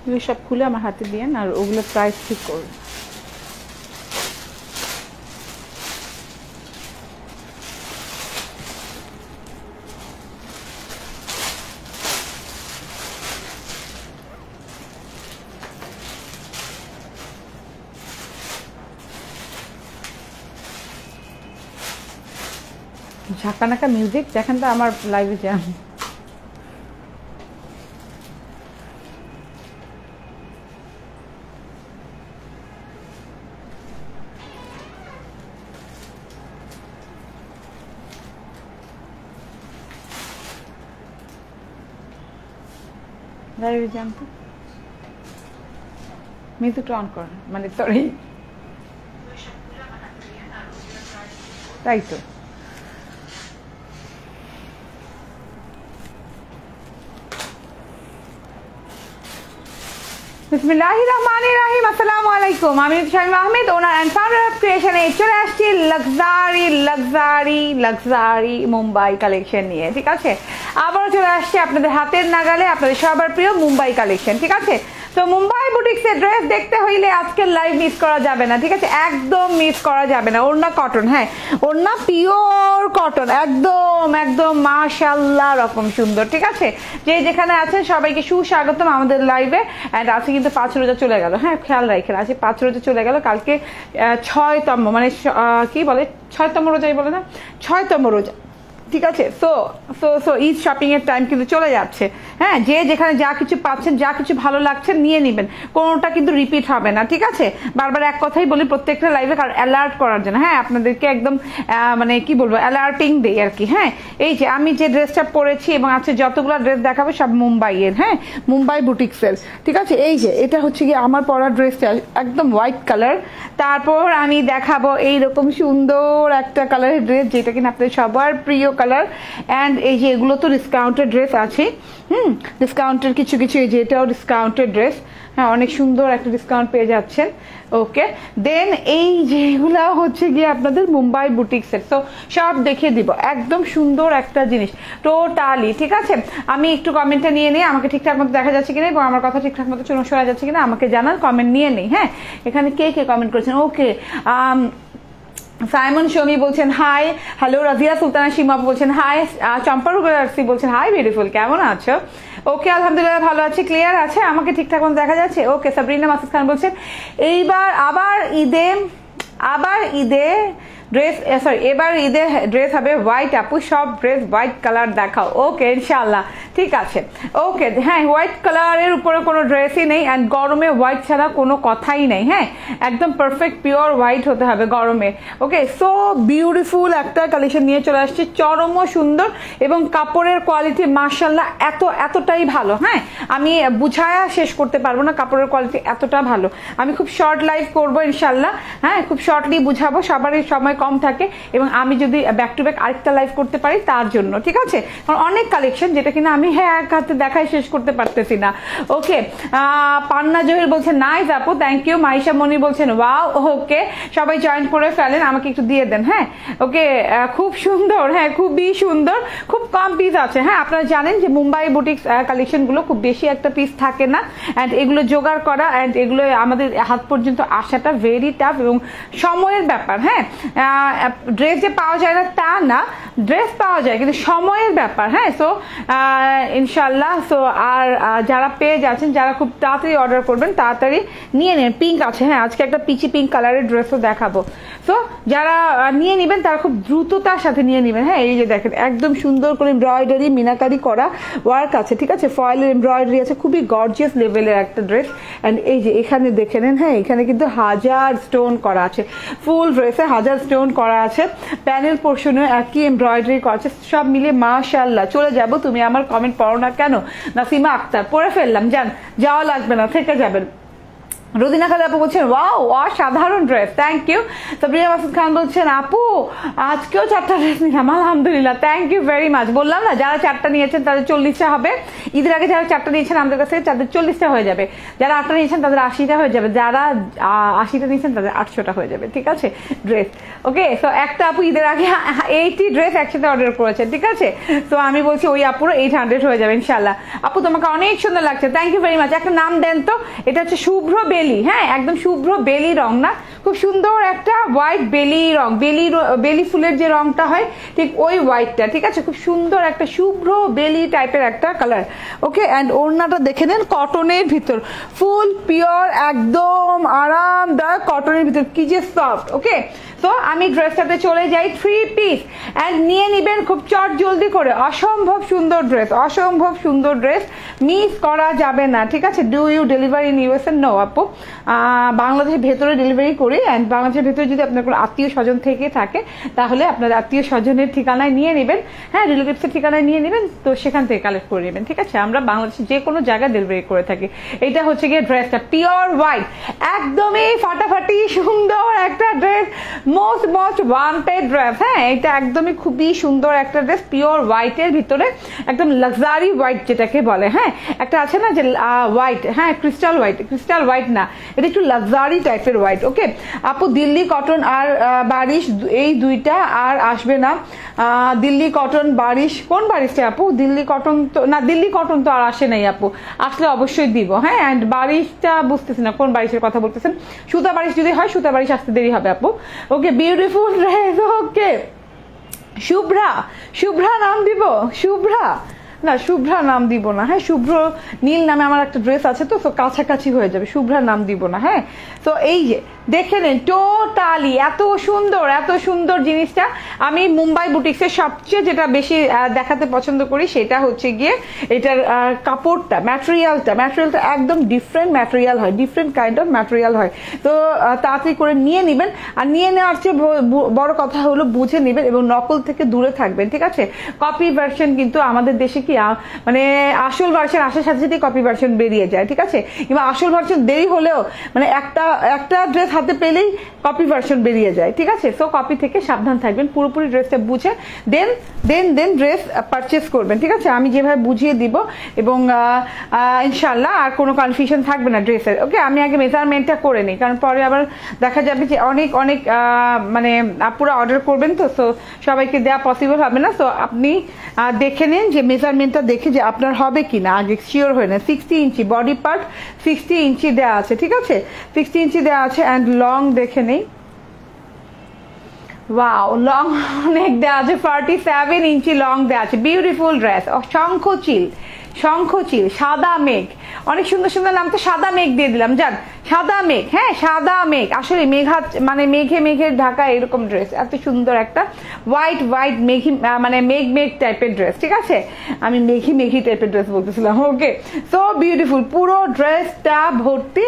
এগুলো সব খুলে আমার হাতে দিয়েন আর ওগুলো প্রাইস ঠিক করুন। ঝাঁকানাকা মিউজিক দেখেন তো আমার লাইভে যান। লাইভে যান তো মিউজিকটা অন করেন, মানে সরি তাই তো। বিসমিল্লাহিররহমানিররহিম। আসসালামু আলাইকুম। আমি Shamima Ahmed, owner and founder of ক্রিয়েশনে চলে আসছি লাক্সারি মুম্বাই কালেকশন নিয়ে। ঠিক আছে, আবারও চলে আসছি আপনাদের হাতের নাগালে, আপনাদের সবার প্রিয় মুম্বাই কালেকশন। ঠিক আছে, তো মুম্বাই বুটিক্সের ড্রেস দেখতে হইলে আজকের লাইভ মিস করা যাবে না। ঠিক আছে, একদম মিস করা যাবে না। ওড়না কটন, হ্যাঁ ওড়না পিওর কটন, একদম একদম মাশাআল্লাহ রকম সুন্দর। ঠিক আছে, যে যেখানে আছেন সবাইকে সুস্বাগতম আমাদের লাইভে। অ্যান্ড আজকে কিন্তু 5 রোজা চলে গেল, হ্যাঁ খেয়াল রাখেন আজকে 5 রোজা চলে গেল। কালকে 6তম, মানে কি বলে 6তম রোজাই বলে না, 6তম রোজা। ঠিক আছে, so so so Eid shopping এর টাইম কিন্তু চলে যাচ্ছে। হ্যাঁ, যে যেখানে যা কিছু পাচ্ছেন, যা কিছু ভালো লাগছে নিয়ে নেবেন, কোনোটা কিন্তু রিপিট হবে না। ঠিক আছে, বারবার এক কথাই বলি প্রত্যেকটা লাইভে, কারণ অ্যালার্ট করার জন্য, হ্যাঁ আপনাদেরকে একদম মানে কি বলবো অ্যালার্টিং দেই আর কি। হ্যাঁ, এই যে আমি যে ড্রেসটা পরেছি এবং আজকে যতগুলো ড্রেস দেখাবো সব মুম্বাইয়ের, হ্যাঁ মুম্বাই বুটিক্সের। ঠিক আছে, এই যে এটা হচ্ছে কি আমার পরা ড্রেসটা একদম হোয়াইট কালার। তারপর আমি দেখাবো এইরকম সুন্দর একটা কালারের ড্রেস, যেটা কিনা আপনাদের সবার প্রিয় কালার। অ্যান্ড এই যে এগুলো তো ডিসকাউন্টেড ড্রেস আছে, ডিসকাউন্টের কিছু কিছু, এই যে এটাও ডিসকাউন্টেড ড্রেস, হ্যাঁ অনেক সুন্দর একটা ডিসকাউন্ট পেয়ে যাচ্ছেন। ওকে, দেন এই যেগুলো হচ্ছে গিয়ে আপনাদের মুম্বাই বুটিক্সের, তো সব দেখিয়ে দিব, একদম সুন্দর একটা জিনিস টোটালি। ঠিক আছে, আমি একটু কমেন্টটা নিয়ে নিই, আমাকে ঠিকঠাক মতো দেখা যাচ্ছে কিনা এবং আমার কথা ঠিকঠাক মতো শোনা যাচ্ছে কিনা আমাকে জানার, কমেন্ট নিয়ে নেই। হ্যাঁ, এখানে কে কে কমেন্ট করেছেন? ওকে, সাইমন শমি বলছেন হাই, হ্যালো। রাজিয়া সুলতানা সীমা বলছেন হাই, চম্পা রুগি বলছেন হাই বিউটিফুল, কেমন আছো? ওকে, আলহামদুলিল্লাহ ভালো আছে, ক্লিয়ার আছে, আমাকে ঠিকঠাক মতো দেখা যাচ্ছে। ওকে, সাবরিনা মাসুদ খান বলছেন এইবার আবার ঈদে ড্রেস, সরি এবার ঈদে ড্রেস হবে হোয়াইট, আপু সব ড্রেস হোয়াইট কালার দেখাও। ওকে ইনশাল্লাহ, ঠিক আছে। ওকে, হ্যাঁ হোয়াইট কালারের উপরে কোনো ড্রেসই নেই, অ্যান্ড গরমে হোয়াইট ছাড়া কোনো কথাই নেই। হ্যাঁ, একদম পারফেক্ট পিওর হোয়াইট হতে হবে গরমে। ওকে, সো বিউটিফুল একটা কালেকশন নিয়ে চলে আসছে, চরম সুন্দর এবং কাপড়ের কোয়ালিটি মাশাআল্লাহ এতটাই ভালো। হ্যাঁ, আমি বুঝায়া শেষ করতে পারবো না, কাপড়ের কোয়ালিটি এতটা ভালো। আমি খুব শর্ট লাইভ করবো ইনশাল্লাহ, হ্যাঁ খুব শর্টলি বুঝাবো, সবারই সময় কম থাকে এবং আমি যদি ব্যাক টু ব্যাক আরেকটা লাইভ করতে পারি তার জন্য। ঠিক আছে, কারণ অনেক কালেকশন যেটা কিনা আমি এক হাতে দেখায় শেষ করতে পারতেছি না। ওকে, পান্না জহির বলছেন নাইস আপু, থ্যাংক ইউ। মাইশা মনি বলছেন ওয়াও। ওকে, সবাই জয়েন করে ফেলেন, আমাকে একটু দিয়ে দেন। হ্যাঁ, ওকে, খুব সুন্দর, হ্যাঁ খুবই সুন্দর, খুব কম পিস আছে। হ্যাঁ, আপনারা জানেন যে মুম্বাই বুটিক্স কালেকশনগুলো খুব বেশি একটা পিস থাকে না, অ্যান্ড এগুলো জোগাড় করা অ্যান্ড এগুলো আমাদের হাত পর্যন্ত আসাটা ভেরি টাফ এবং সময়ের ব্যাপার। হ্যাঁ, ড্রেস যে পাওয়া যায় না তা না, ড্রেস পাওয়া যায় কিন্তু সময়ের ব্যাপার। হ্যাঁ, সো ইনশাল্লাহ, সো আর যারা পেয়ে যাচ্ছেন, যারা খুব তাড়াতাড়ি অর্ডার করবেন তাড়াতাড়ি নিয়ে নেন। পিঙ্ক আছে, হ্যাঁ আজকে একটা পিচি পিঙ্ক কালারের ড্রেসও দেখাবো, সো যারা নিয়ে নেবেন তারা খুব দ্রুততার সাথে নিয়ে নেবেন। হ্যাঁ, এই যে দেখেন একদম সুন্দর করে এমব্রয়ডারি মিনাকারি করা ওয়ার্ক আছে। ঠিক আছে, ফয়েলের এমব্রয়ডারি আছে, খুবই গর্জিয়াস লেভেলের একটা ড্রেস। অ্যান্ড এই যে এখানে দেখে নেন, হ্যাঁ এখানে কিন্তু 1000 স্টোন করা আছে, ফুল ড্রেসে 1000 স্টোন করা আছে, প্যানেল পোর্শনে একই এমব্রয়ডারি করা আছে, সব মিলে মাশাআল্লাহ। চলে যাব, তুমি আমার কমেন্ট পড়ো না কেন? নাসিমা আক্তার, পড়ে ফেললাম, যান যাওয়া লাগবে না, থেকে যাবেন। রোদিনা খালি আপু বলছেন ওয়াও অসাধারণ dress, thank you. Sabrina Masud Khan বলছেন আপু আজকেও 4টা ড্রেস নিলাম, আলহামদুলিল্লাহ, থ্যাংক ইউ ভেরি মাচ। বললাম না যারা 4টা নিয়েছেন তাদের 40টা হবে, ঈদের আগে যারা 4টা নিয়েছেন আমাদের কাছে তাদের 40টা হয়ে যাবে, যারা 8টা নিয়েছেন তাদের 80টা হয়ে যাবে, যারা 80টা নিয়েছেন তাদের 800টা হয়ে যাবে, ঠিক আছে ড্রেস। ওকে, তো একটা আপু ঈদের আগে 80 ড্রেস একসাথে অর্ডার করেছে, ঠিক আছে। তো আমি বলছি ওই আপুরও 800 হয়ে যাবে ইনশাল্লাহ। আপু তোমাকে অনেক সুন্দর লাগছে, থ্যাংক ইউ ভেরি মাচ। একটা নাম দেন তো, এটা হচ্ছে শুভ্র বেলি, হ্যাঁ একদম শুভ্র বেলি রং না, খুব সুন্দর একটা হোয়াইট বেলি রং, বেলি ফুলের যে রংটা হয় ঠিক ওই হোয়াইটটা, ঠিক আছে, খুব সুন্দর একটা শুভ্র বেলি টাইপের একটা কালার। ওকে, অ্যান্ড ওড়নাটা দেখে নেন কটনের ভিতর, ফুল পিওর একদম আরামদায়ক কটনের ভিতর, কি যে সফট। ওকে, তো আমি ড্রেসটাতে চলে যাই 3 পিস, অ্যান্ড নিয়ে নিবেন খুব চট জলদি করে, অসম্ভব সুন্দর ড্রেস, অসম্ভব সুন্দর ড্রেস, মিস করা যাবে না, ঠিক আছে। Do you delivery in USA? No আপু, বাংলাদেশের ভেতরে ডেলিভারি করি, অ্যান্ড বাংলাদেশের ভেতরে যদি আপনার কোনো আত্মীয় স্বজন থেকে থাকে তাহলে আপনার আত্মীয় স্বজনের ঠিকানায় নিয়ে নেবেন, হ্যাঁ রিলেটিভসের ঠিকানায় নিয়ে নেবেন, তো সেখান থেকে কালেক্ট করে নেবেন, ঠিক আছে। আমরা বাংলাদেশের যে কোনো জায়গায় ডেলিভারি করে থাকি। এটা হচ্ছে গিয়ে ড্রেসটা পিওর হোয়াইট, একদমই ফাটাফাটি সুন্দর একটা ড্রেস, মোস্ট ওয়ান্টেড ড্রেস, হ্যাঁ এটা একদমই খুবই সুন্দর একটা ড্রেস, পিওর হোয়াইটের ভিতরে একদম লাক্সারি হোয়াইট যেটাকে বলে, হ্যাঁ একটা আছে না যে হোয়াইট, হ্যাঁ ক্রিস্টাল হোয়াইট না, এটা একটু লাক্সারি টাইপের হোয়াইট। ওকে আপু, দিল্লি কটন আর বারিশ এই দুইটা আর আসবে না, দিল্লি কটন বারিশ, কোন বারিশটা আপু? দিল্লি কটন তো না, দিল্লি কটন তো আর আসে নাই আপু, আসলে অবশ্যই দিব, হ্যাঁ। অ্যান্ড বারিশটা বুঝতেছি না কোন বারিশের কথা বলতেছেন, সুতা বারিশ যদি হয় সুতা বারিশ আসতে দেরি হবে আপু। Okay, beautiful dress. Okay, Shubhra নাম দিব, শুভ্রা নাম দিব না, হ্যাঁ শুভ্র নীল নামে আমার একটা ড্রেস আছে, তো কাছাকাছি হয়ে যাবে, শুভ্রা নাম দিব না, হ্যাঁ। তো এই যে দেখে নেন টোটালি এত সুন্দর জিনিসটা। আমি মুম্বাই বুটিক্সের সবচেয়ে যেটা বেশি দেখাতে পছন্দ করি সেটা হচ্ছে গিয়ে এটার কাপড়টা, ম্যাটেরিয়ালটা একদম ডিফারেন্ট ম্যাটেরিয়াল হয়, ডিফারেন্ট কাইন্ড অফ ম্যাটেরিয়াল হয়। তো তাড়াতাড়ি করে নিয়ে নেবেন, আর নিয়ে নেওয়ার চেয়ে বড় কথা হলো বুঝে নেবেন এবং নকল থেকে দূরে থাকবেন, ঠিক আছে। কপি ভার্সন কিন্তু আমাদের দেশে কি মানে আসল ভার্সন আসার সাথে সাথে কপি ভার্সন বেরিয়ে যায়, ঠিক আছে, কিংবা আসল ভার্সন দেরি হলেও মানে একটা ড্রেস হাতে পেলেই কপি ভার্সন বেরিয়ে যায়, ঠিক আছে। সো কপি থেকে সাবধান থাকবেন, পুরোপুরি ড্রেসটা বুঝে দেন ড্রেস পারচেস করবেন, ঠিক আছে। আমি যেভাবে বুঝিয়ে দিব এবং ইনশাল্লাহ আর কোনো কনফিউশন থাকবে না ড্রেসের। ওকে, আমি আগে মেজারমেন্টটা করে নিই, কারণ পরে আবার দেখা যাবে যে অনেক মানে আপুরা অর্ডার করবেন, তো সো সবাইকে দেওয়া পসিবল হবে না। সো আপনি দেখে নিন যে মেজারমেন্টটা দেখে যে আপনার হবে কিনা, আগে শিওর হয়ে নেন। 60 ইঞ্চি বডি পার্ট, 60 ইঞ্চি দেওয়া আছে, ঠিক আছে, 60 ইঞ্চি দেওয়া আছে। অ্যান্ড লং দেখে নেই, ওয়াও লং অনেক দেওয়া আছে, 47 ইঞ্চি লং দেওয়া আছে, বিউটিফুল ড্রেস। শঙ্খচিল, সাদা মেঘ, অনেক সুন্দর নাম তো, সাদা মেঘ দিয়ে দিলাম, যান সাদা মেঘ, হ্যাঁ সাদা মেঘ, আসলে মানে মেঘের ঢাকা এরকম ড্রেস, এত সুন্দর একটা হোয়াইট মেঘি মানে মেঘ টাইপের ড্রেস, ঠিক আছে, আমি মেঘি টাইপের ড্রেস বলতেছিলাম। ওকে, সো বিউটিফুল, পুরো ড্রেসটা ভর্তি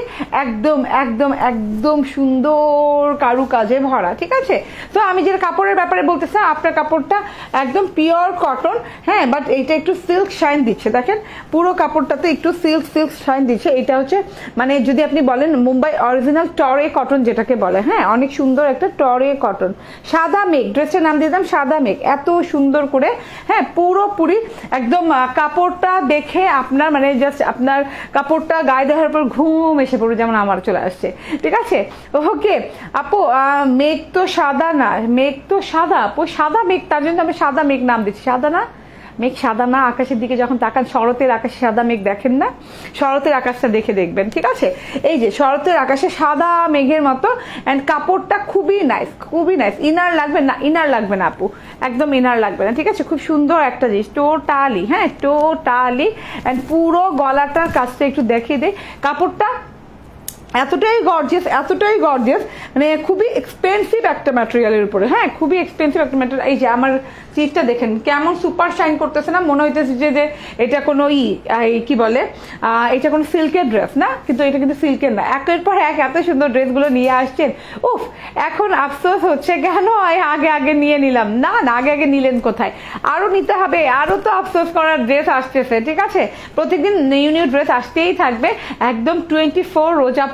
একদম সুন্দর কারুকাজে ভরা, ঠিক আছে। তো আমি যেটা কাপড়ের ব্যাপারে বলতেছি, আপনার কাপড়টা একদম পিওর কটন, হ্যাঁ, বাট এটা একটু সিল্ক শাইন দিচ্ছে, দেখেন পুরো কাপড়টাতে একটু সিল্ক শাইন দিচ্ছে। এটা হচ্ছে মানে যদি আপনি বলেন মুম্বাই অরিজিনাল টরে কটন যেটাকে বলে, হ্যাঁ অনেক সুন্দর একটা টরে কটন। সাদা মেঘ, ড্রেসের নাম দিয়ে দিলাম সাদা মেঘ, এত সুন্দর করে, হ্যাঁ পুরোপুরি একদম কাপড়টা দেখে আপনার মানে জাস্ট আপনার কাপড়টা গায়ে দেওয়ার পর ঘুম এসে পড়বে, যেমন আমার চলে আসছে, ঠিক আছে। ওকে আপু, মেঘ তো সাদা না, আপু সাদা মেঘ, তার জন্য আমি সাদা মেঘ নাম দিচ্ছি। মেঘ সাদা না, আকাশের দিকে যখন তাকান শরতের আকাশে সাদা মেঘ দেখেন না, শরতের আকাশটা দেখবেন, ঠিক আছে। এই যে শরতের আকাশে সাদা মেঘের মতো, অ্যান্ড কাপড়টা খুবই নাইস। ইনার লাগবে না আপু, একদম ইনার লাগবে না, ঠিক আছে। খুব সুন্দর একটা জিনিস টোটালি, হ্যাঁ টোটালি, অ্যান্ড পুরো গলাটার কাজটা একটু দেখিয়ে দেয়, কাপড়টা এতটাই গর্জিয়াস, মানে খুবই এক্সপেন্সিভ একটা ম্যাটেরিয়ালের উপরে, হ্যাঁ খুবই এক্সপেন্সিভ একটা ম্যাটেরিয়াল। এই যে আমার চিজটা দেখেন কেমন সুপার শাইন করতেছে না, মনে হইতেছে যে এটা কোনো কি বলে, এটা কোনো সিল্কের ড্রেস না, কিন্তু এটা কিন্তু সিল্কের না। একের পর এক এত সুন্দর ড্রেসগুলো নিয়ে আসছেন, উফ এখন আফসোস হচ্ছে কেন আগে নিয়ে নিলাম না, আগে নিলেন কোথায়, আরো নিতে হবে, আরো তো আফসোস করার ড্রেস আসতেছে, ঠিক আছে। প্রত্যেকদিন নিউ ড্রেস আসতেই থাকবে, একদম 24 রোজা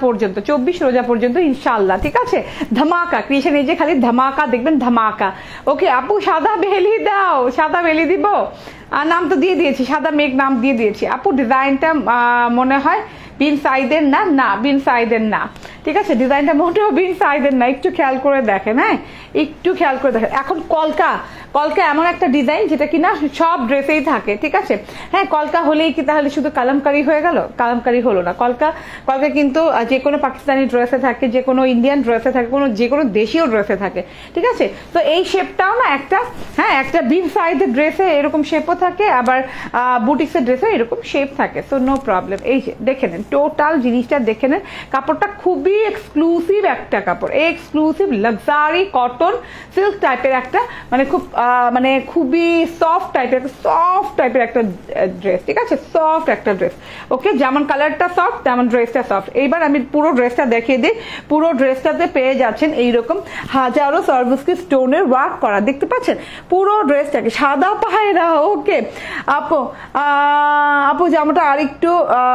পর্যন্ত, 24 রোজা পর্যন্ত ইনশাআল্লাহ, ঠিক আছে। ধামাকা ক্রিয়েশন, এই যে খালি ধামাকা দেখবেন, ধামাকা। ওকে আপু সাদা বেলি দাও, সাদা বেলি দিব, আর নাম তো দিয়ে দিয়েছি, সাদা মেঘ নাম দিয়ে দিয়েছি। আপু ডিজাইনটা মনে হয় বিন সাইদের না, না বিন সাইদের না, ঠিক আছে। ডিজাইনটা মোটেও বিন সাইদের না, একটু খেয়াল করে দেখেন, হ্যাঁ একটু খেয়াল করে দেখেন। এখন কলকা, কলকা এমন একটা ডিজাইন যেটা কিনা সব ড্রেসেই থাকে, ঠিক আছে। হ্যাঁ কলকা হলেই কি তাহলে শুধু কালামকারি হয়ে গেল? কালামকারি হলো না। কলকা, কলকা কিন্তু যে কোনো পাকিস্তানি ড্রেসে থাকে, যে কোনো ইন্ডিয়ান ড্রেসে থাকে, যে কোনো দেশীয় ড্রেসে থাকে, ঠিক আছে। তো এই শেপটাও না একটা, হ্যাঁ একটা বিন সাইডের ড্রেসে এরকম শেপও থাকে, আবার বুটিক্সের ড্রেসে এরকম শেপ থাকে, সো নো প্রবলেম। এই যে দেখে নেন, টোটাল জিনিসটা দেখে নেন। কাপড়টা খুবই এক্সক্লুসিভ একটা কাপড়, এক্সক্লুসিভ লাক্সারি কটন সিল্ক টাইপের একটা, মানে খুব মানে খুবই সফট টাইপের একটা ড্রেস, ঠিক আছে, সফট একটা ড্রেস। ওকে যেমন কালারটা সফট তেমন ড্রেসটা সফট। এইবার আমি পুরো ড্রেসটা দেখিয়ে দিই। পুরো ড্রেসটাতে পেয়ে যাচ্ছেন এইরকম হাজারো সরবুস্কি স্টোনের ওয়ার্ক করা, দেখতে পাচ্ছেন পুরো ড্রেসটাকে সাদা পায়রা। ওকে আপু, আপু জামাটা আরেকটু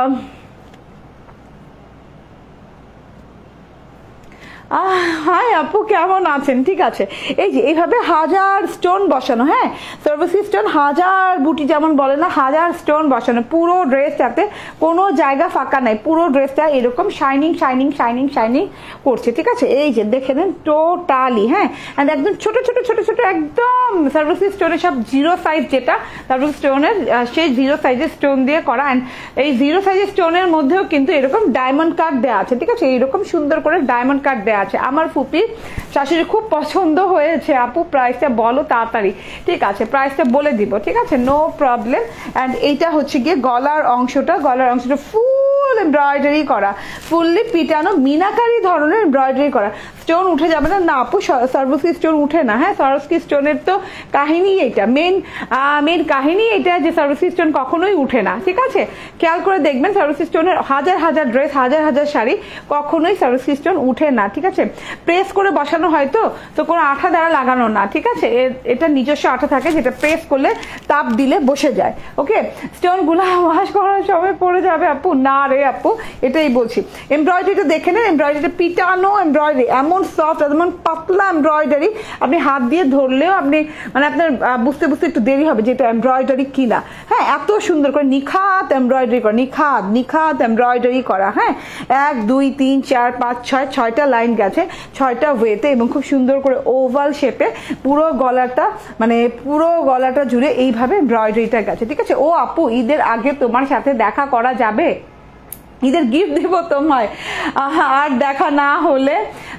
হাই আপু কেমন আছেন? ঠিক আছে, এই যে এইভাবে হাজার স্টোন বসানো, হ্যাঁ সার্ভিসি স্টোন, হাজার বুটি যেমন বলে না, হাজার স্টোন বসানো পুরো ড্রেসটাতে, কোনো জায়গা ফাঁকা নাই, পুরো ড্রেসটা এরকম শাইনিং শাইনিং শাইনিং শাইনিং করছে, ঠিক আছে। এই যে দেখে নেন টোটালি, হ্যাঁ অ্যান্ড একদম ছোট ছোট ছোট ছোট একদম সার্ভিসি স্টোনের সব জিরো সাইজ, যেটা সার্ভিসি স্টোনের সেই জিরো সাইজের স্টোন দিয়ে করা। অ্যান্ড এই জিরো সাইজের স্টোনের মধ্যেও কিন্তু এরকম ডায়মন্ড কাট দেওয়া আছে, ঠিক আছে, এইরকম সুন্দর করে ডায়মন্ড কাট দেওয়া আছে। আমার ফুপি শাশুড়ি খুব পছন্দ হয়েছে। আপু প্রাইসটা বলো তাড়াতাড়ি, ঠিক আছে প্রাইসটা বলে দিব, ঠিক আছে নো প্রবলেম। অ্যান্ড এইটা হচ্ছে গিয়ে গলার অংশটা, গলার অংশটা ফুল এমব্রয়ডারি করা, ফুললি পিটানো মিনাকারি ধরনের এমব্রয়ডারি করা। স্টোন উঠে যাবে না, না আপু সার্ভিসি স্টোন উঠে না। হ্যাঁ সার্ভিসি স্টোনের তো কাহিনী এইটা, মেন কাহিনী এটা যে সার্ভিসি স্টোন কখনোই উঠে না, ঠিক আছে। খেয়াল করে দেখবেন সার্ভিসি স্টোনের হাজার হাজার ড্রেস, হাজার হাজার শাড়ি, কখনোই সার্ভিসি স্টোন উঠে না, ঠিক আছে। প্রেস করে বসানো হয় তো কোনো আঠা দ্বারা লাগানো না, ঠিক আছে। এটা নিজস্ব আঠা থাকে যেটা প্রেস করলে তাপ দিলে বসে যায়। ওকে স্টোন গুলা ওয়াশ করার সময় পড়ে যাবে আপু, না রে আপু এটাই বলছি। এমব্রয়ডারিটা দেখে নেন, এমব্রয়ডারিটা পিটানো এমব্রয়ডারি, এমন সফট, এমন পাতলা এমব্রয়ডারি, আপনি হাত দিয়ে ধরলেও আপনি মানে আপনার বুঝতে বুঝতে একটু দেরি হবে যে এটা এমব্রয়ডারি কিনা। হ্যাঁ এত সুন্দর করে নিখাত এমব্রয়ডারি করা, নিখাত এমব্রয়ডারি করা। হ্যাঁ 1 2 3 4 5 6 6টা লাইন গেছে, 6টা ওয়েতে, এবং খুব সুন্দর করে ওভাল শেপে পুরো গলাটা, মানে পুরো গলাটা জুড়ে এইভাবে এমব্রয়ডারিটা গেছে, ঠিক আছে। ও আপু ঈদের আগে তোমার সাথে দেখা করা যাবে? ঈদের গিফট দিব তোমায়, আর দেখা না হলে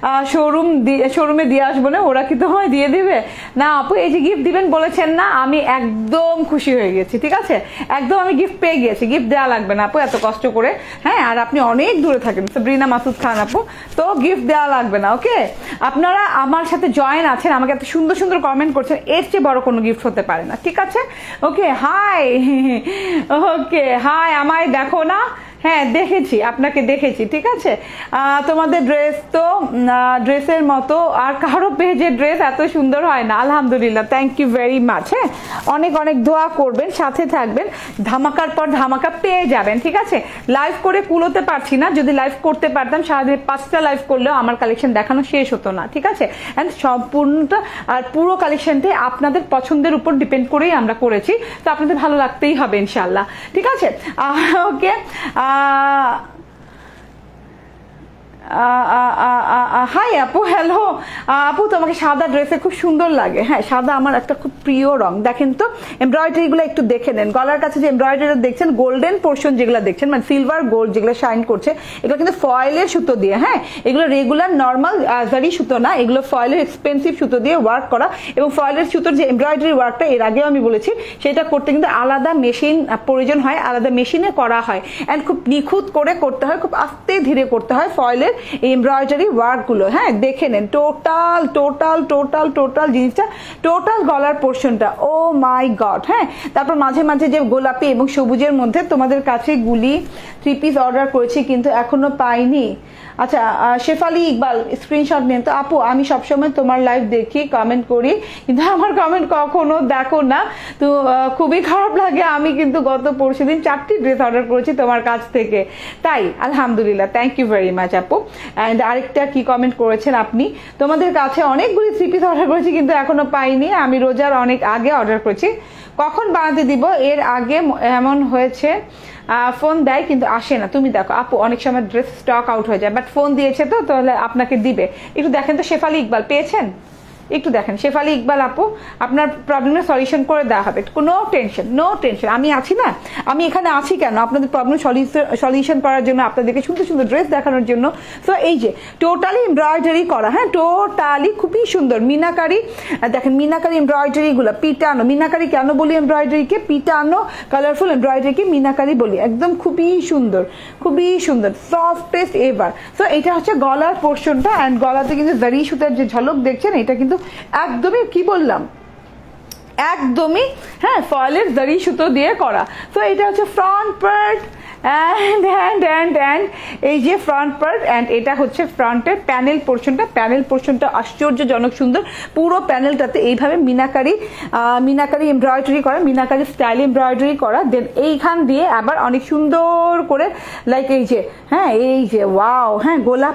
শোরুমে দিয়ে আসবো না, ওরা কি তোমায় দিয়ে দিবে? না আপু এই যে গিফট দিবেন বলেছেন না, আমি একদম খুশি হয়ে গেছি, ঠিক আছে, একদম আমি গিফট পেয়ে গেছি, গিফট দেওয়া লাগবে না আপু এত কষ্ট করে। হ্যাঁ আর আপনি অনেক দূরে থাকেন, সাবরিনা মাসুদ খান আপু, তো গিফট দেওয়া লাগবে না। ওকে আপনারা আমার সাথে জয়েন আছেন, আমাকে এত সুন্দর সুন্দর কমেন্ট করছেন, এর চেয়ে বড় কোনো গিফট হতে পারে না, ঠিক আছে। ওকে হাই, ওকে হাই, আমায় দেখো না? হ্যাঁ দেখেছি, আপনাকে দেখেছি, ঠিক আছে। তোমাদের ড্রেস তো ড্রেসের মতো আর কারো পেজের ড্রেস এত সুন্দর হয় না, আলহামদুলিল্লাহ, থ্যাংক ইউ ভেরি মাচ। হ্যাঁ অনেক অনেক দোয়া করবেন, সাথে থাকবেন, ধামাকার পর ধামাকা পেয়ে যাবেন, ঠিক আছে। লাইভ করে কুলোতে পারছি না, যদি লাইভ করতে পারতাম সারাদিন 5টা লাইভ করলেও আমার কালেকশন দেখানো শেষ হতো না, ঠিক আছে। অ্যান্ড সম্পূর্ণটা আর পুরো কালেকশনটাই আপনাদের পছন্দের উপর ডিপেন্ড করেই আমরা করেছি, তো আপনাদের ভালো লাগতেই হবে ইনশাল্লাহ, ঠিক আছে। ওকে হাই আপু, হ্যালো আপু, তোমাকে সাদা ড্রেসে খুব সুন্দর লাগে। হ্যাঁ সাদা আমার একটা খুব প্রিয় রং। দেখেন তো এমব্রয়ডারি গুলো একটু দেখে নেন, গলার কাছে যে এমব্রয়ডারি দেখছেন, গোল্ডেন পোর্শন যেগুলো দেখছেন, মানে সিলভার গোল্ড যেগুলো শাইন করছে, এগুলো কিন্তু ফয়েলের সুতো দিয়ে, হ্যাঁ এগুলো রেগুলার নর্মাল জারি সুতো না, এগুলো ফয়েলের এক্সপেন্সিভ সুতো দিয়ে ওয়ার্ক করা। এবং ফয়েলের সুতোর যে এমব্রয়ডারি ওয়ার্কটা এর আগেও আমি বলেছি, সেটা করতে কিন্তু আলাদা মেশিন প্রয়োজন হয়, আলাদা মেশিনে করা হয়, অ্যান্ড খুব নিখুঁত করে করতে হয়, খুব আস্তে ধীরে করতে হয়। ফয়েলের এই এমব্রয়ডারি ওয়ার্কগুলো, হ্যাঁ দেখে নেন টোটাল টোটাল টোটাল টোটাল জিনিসটা, টোটাল গলার পোর্শনটা, ও মাই গড। হ্যাঁ, তারপর মাঝে মাঝে যে গোলাপি এবং সবুজের মধ্যে তোমাদের কাছে গুলি 3 পিস অর্ডার করেছি কিন্তু এখনো পাইনি। আচ্ছা, শেফালি ইকবাল স্ক্রিনশট নেন তো। আপু আমি সবসময় তোমার লাইভ দেখি, কমেন্ট করি, কিন্তু আমার কমেন্ট কখনো দেখো না, তো খুবই খারাপ লাগে। আমি কিন্তু গত পরশুদিন 4টি ড্রেস অর্ডার করেছি তোমার কাছ থেকে, তাই আলহামদুলিল্লাহ, থ্যাংক ইউ ভেরি মাচ আপু। অ্যান্ড আরেকটা কি কমেন্ট করেছেন আপনি, তোমাদের কাছে অনেকগুলি 3 পিস অর্ডার করেছি কিন্তু এখনো পাইনি, আমি রোজার অনেক আগে অর্ডার করেছি, কখন বানাতে দিব? এর আগে এমন হয়েছে ফোন দেয় কিন্তু আসে না। তুমি দেখো আপু অনেক সময় ড্রেস স্টক আউট হয়ে যায়, বাট ফোন দিয়েছে তো, তাহলে আপনাকে দিবে। একটু দেখেন তো শেফালি ইকবাল, পেয়েছেন? একটু দেখেন শেফালি ইকবাল আপু, আপনার প্রবলেমের সলিউশন করে দেওয়া হবে, কোনো টেনশন, নো টেনশন। আমি আছি না, আমি এখানে আছি কেন? আপনাদের প্রবলেম সলিউশন করার জন্য, আপনাদেরকে সুন্দর সুন্দর ড্রেস দেখানোর জন্য। তো এই যে টোটালি এমব্রয়ডারি করা, হ্যাঁ টোটালি খুবই সুন্দর মিনাকারি। দেখেন মিনাকারি এমব্রয়ডারি গুলো, পিটানো মিনাকারি কেন বলি এমব্রয়ডারিকে? পিটানো কালারফুল এমব্রয়ডারিকে মিনাকারি বলি, একদম খুবই সুন্দর, খুবই সুন্দর, সফটেস্ট এভার। তো এটা হচ্ছে গলার পোর্শনটা, অ্যান্ড গলাতে কিন্তু জারি সুতার যে ঝলক দেখছেন, এটা কিন্তু একদমই কি বললাম, একদমই হ্যাঁ ফয়েলের জারি সুতো দিয়ে করা। তো এটা হচ্ছে ফ্রন্ট পার্ট, and এই যে ফ্রন্ট পার্ট, অ্যান্ড এটা হচ্ছে ফ্রন্টের প্যানেল পোর্শনটা। প্যানেল পোর্শনটা আশ্চর্যজনক সুন্দর, পুরো প্যানেলটাতে এইভাবে মিনাকারি এমব্রয়ডারি করা, মিনাকারি স্টাইল এমব্রয়ডারি করা। দেন এইখান দিয়ে আবার অনেক সুন্দর করে লাইক এই যে, হ্যাঁ এই যে ওয়াও, হ্যাঁ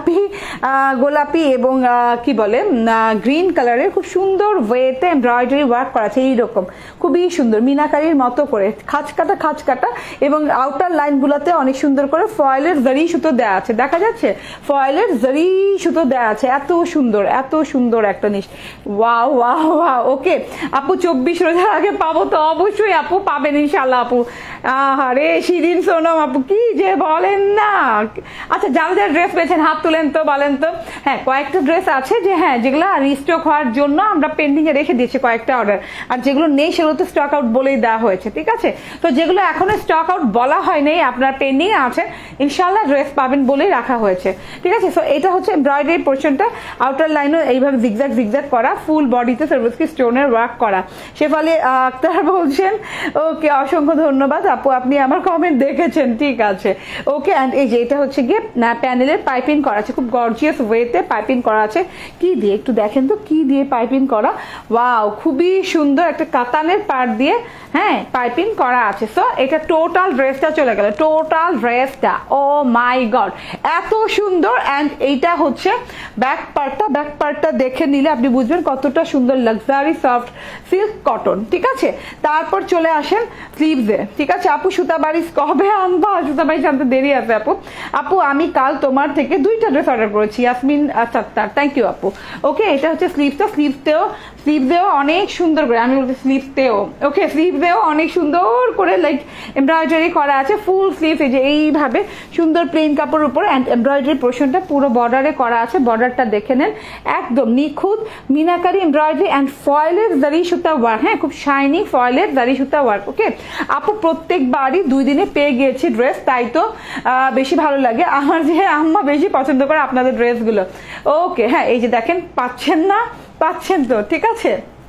গোলাপি এবং কি বলে গ্রিন কালারের খুব সুন্দর ওয়েতে এমব্রয়ডারি ওয়ার্ক করা আছে, এইরকম খুবই সুন্দর মিনাকারির মতো করে খাঁচ কাটা, এবং আউটার লাইনগুলো অনেক সুন্দর করে ফয়েলের জারি সুতো দেওয়া আছে, দেখা যাচ্ছে ফয়েলের জারি সুতো দেওয়া আছে, এত সুন্দর একটা জিনিস। Wow wow wow. ওকে আপু 24 রোজার আগে পাবো তো? অবশ্যই আপু পাবেন ইনশাল্লাহ আপু। আরে শিরিন সোনম আপু কি যে বলেন না। আচ্ছা, যারা ড্রেস পেয়েছেন হাত তুলেন তো, বলেন তো। হ্যাঁ কয়েকটা ড্রেস আছে যে হ্যাঁ যেগুলো রিস্টক হওয়ার জন্য আমরা পেন্ডিং এ রেখে দিয়েছি কয়েকটা অর্ডার, আর যেগুলো নেই সেগুলো তো স্টক আউট বলেই দেওয়া হয়েছে, ঠিক আছে? তো যেগুলো এখনো স্টক আউট বলা হয় নাই, আপনার পেন্ডিং আছে, ইনশাল্লাহ ড্রেস পাবেন বলেই রাখা হয়েছে, ঠিক আছে? সো এটা হচ্ছে এমব্রয়ডারি পোর্শনটা, আউটার লাইনও এইভাবে জিগজ্যাগ করা, ফুল বডিতে সার্ভিসকি স্টোনের ওয়ার্ক করা। শেফালি আক্তার বলছেন ওকে, অসংখ্য ধন্যবাদ আপু, আপনি আমার কমেন্ট দেখেছেন, ঠিক আছে ওকে। অ্যান্ড এই যে এটা হচ্ছে গিয়ে প্যানেলের পাইপিং করা আছে, খুব গর্জিয়াস ওয়েতে পাইপিং করা আছে। কি দিয়ে একটু দেখেন তো, কি দিয়ে পাইপিং করা, ওয়াও খুবই সুন্দর, একটা কাতানের পার্ট দিয়ে হ্যাঁ পাইপিং করা আছে। সো এটা টোটাল ড্রেসটা চলে গেল, টোটাল ড্রেসটা, ও মাই গড এত সুন্দর। অ্যান্ড এইটা হচ্ছে ব্যাক পার্টটা দেখে নিলে আপনি বুঝবেন কতটা সুন্দর, লাক্সারি সফট সিল্ক কটন, ঠিক আছে? তারপর চলে আসেন স্লিভসে, ঠিক আছে? আপু সুতাবাড়ি কবে আনবা? সুতাবাড়ি আনতে দেরি আছে আপু আমি কাল তোমার থেকে 2টা ড্রেস অর্ডার করেছি, ইয়াসমিন সত্তার, থ্যাংক ইউ আপু। ওকে এটা হচ্ছে স্লিভসেও অনেক সুন্দর করে, আমি বলতে স্লিভসেও, ওকে স্লিভসেও অনেক সুন্দর করে লাইক এমব্রয়ডারি করা আছে, ফুল স্লিভ এই যে এইভাবে সুন্দর প্লেন কাপড়ের উপর, অ্যান্ড এমব্রয়ডারি পোর্শনটা পুরো বর্ডারে করা আছে। বর্ডারটা দেখে নেন, একদম নিখুঁত মিনাকারি এমব্রয়ডারি অ্যান্ড ফয়েলের জারি সুতা ওয়ার্ক, হ্যাঁ খুব শাইনি ফয়েলের জারি সুতা ওয়ার্ক। ওকে আপু প্রত্যেকবারই 2 দিনে পেয়ে গিয়েছি ড্রেস, তাই তো বেশি ভালো লাগে আমার, যে আম্মা বেশি পছন্দ করে আপনাদের ড্রেসগুলো। ওকে হ্যাঁ এই যে দেখেন, পাচ্ছেন তো, ঠিক আছে?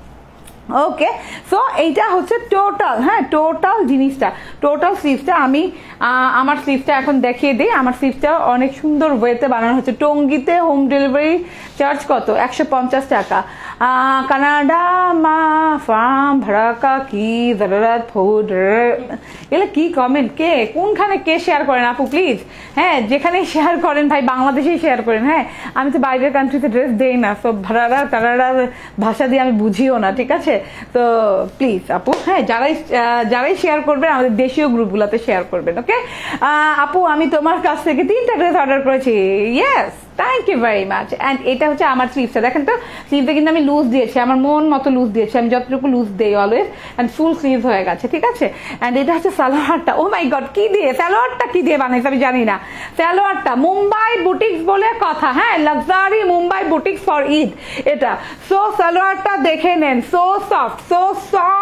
ওকে সো এইটা হচ্ছে টোটাল, হ্যাঁ টোটাল জিনিসটা, টোটাল স্লিভসটা। আমি আমার স্লিভসটা এখন দেখিয়ে দিই। আমার স্লিভসটা অনেক সুন্দর ওয়েতে বানানো হচ্ছে। টঙ্গিতে হোম ডেলিভারি চার্জ কত? 150 টাকা। কানাডা মা ফার্ম ভাড়াকা কি জারারাত ফুড, এগুলো কি কমেন্ট, কে কোনখানে কে শেয়ার করেন আপু প্লিজ? হ্যাঁ যেখানে শেয়ার করেন ভাই বাংলাদেশেই শেয়ার করেন। হ্যাঁ আমি তো বাইরের কান্ট্রিতে ড্রেস দেই না, সব ভাড়ারা তারারা ভাষা দিয়ে আমি বুঝিও না, ঠিক আছে? তো প্লিজ আপু হ্যাঁ যারাই শেয়ার করবেন আমাদের দেশীয় গ্রুপগুলোতে শেয়ার করবেন। ওকে আপু আমি তোমার কাছ থেকে 3টা ড্রেস অর্ডার করেছি, yes thank you very much. And এটা হচ্ছে আমার স্লিভসটা, দেখেন তো স্লিভটা কিন্তু আমি লুজ দিয়েছি, আমার মন মতো লুজ দিয়েছি, আমি যতটুকু লুজ দেই অলওয়েজ, অ্যান্ড ফুল স্লিভ হয়ে গেছে, ঠিক আছে? অ্যান্ড এটা হচ্ছে সালোয়ারটা, ও মাই গড কি দিয়ে সালোয়ারটা কি দিয়ে বানাইছে আমি জানি না। সালোয়ারটা মুম্বাই বুটিক্স বলে কথা, হ্যাঁ luxury Mumbai boutiques for Eid এটা। সো সালোয়ারটা দেখে নেন, সো সফট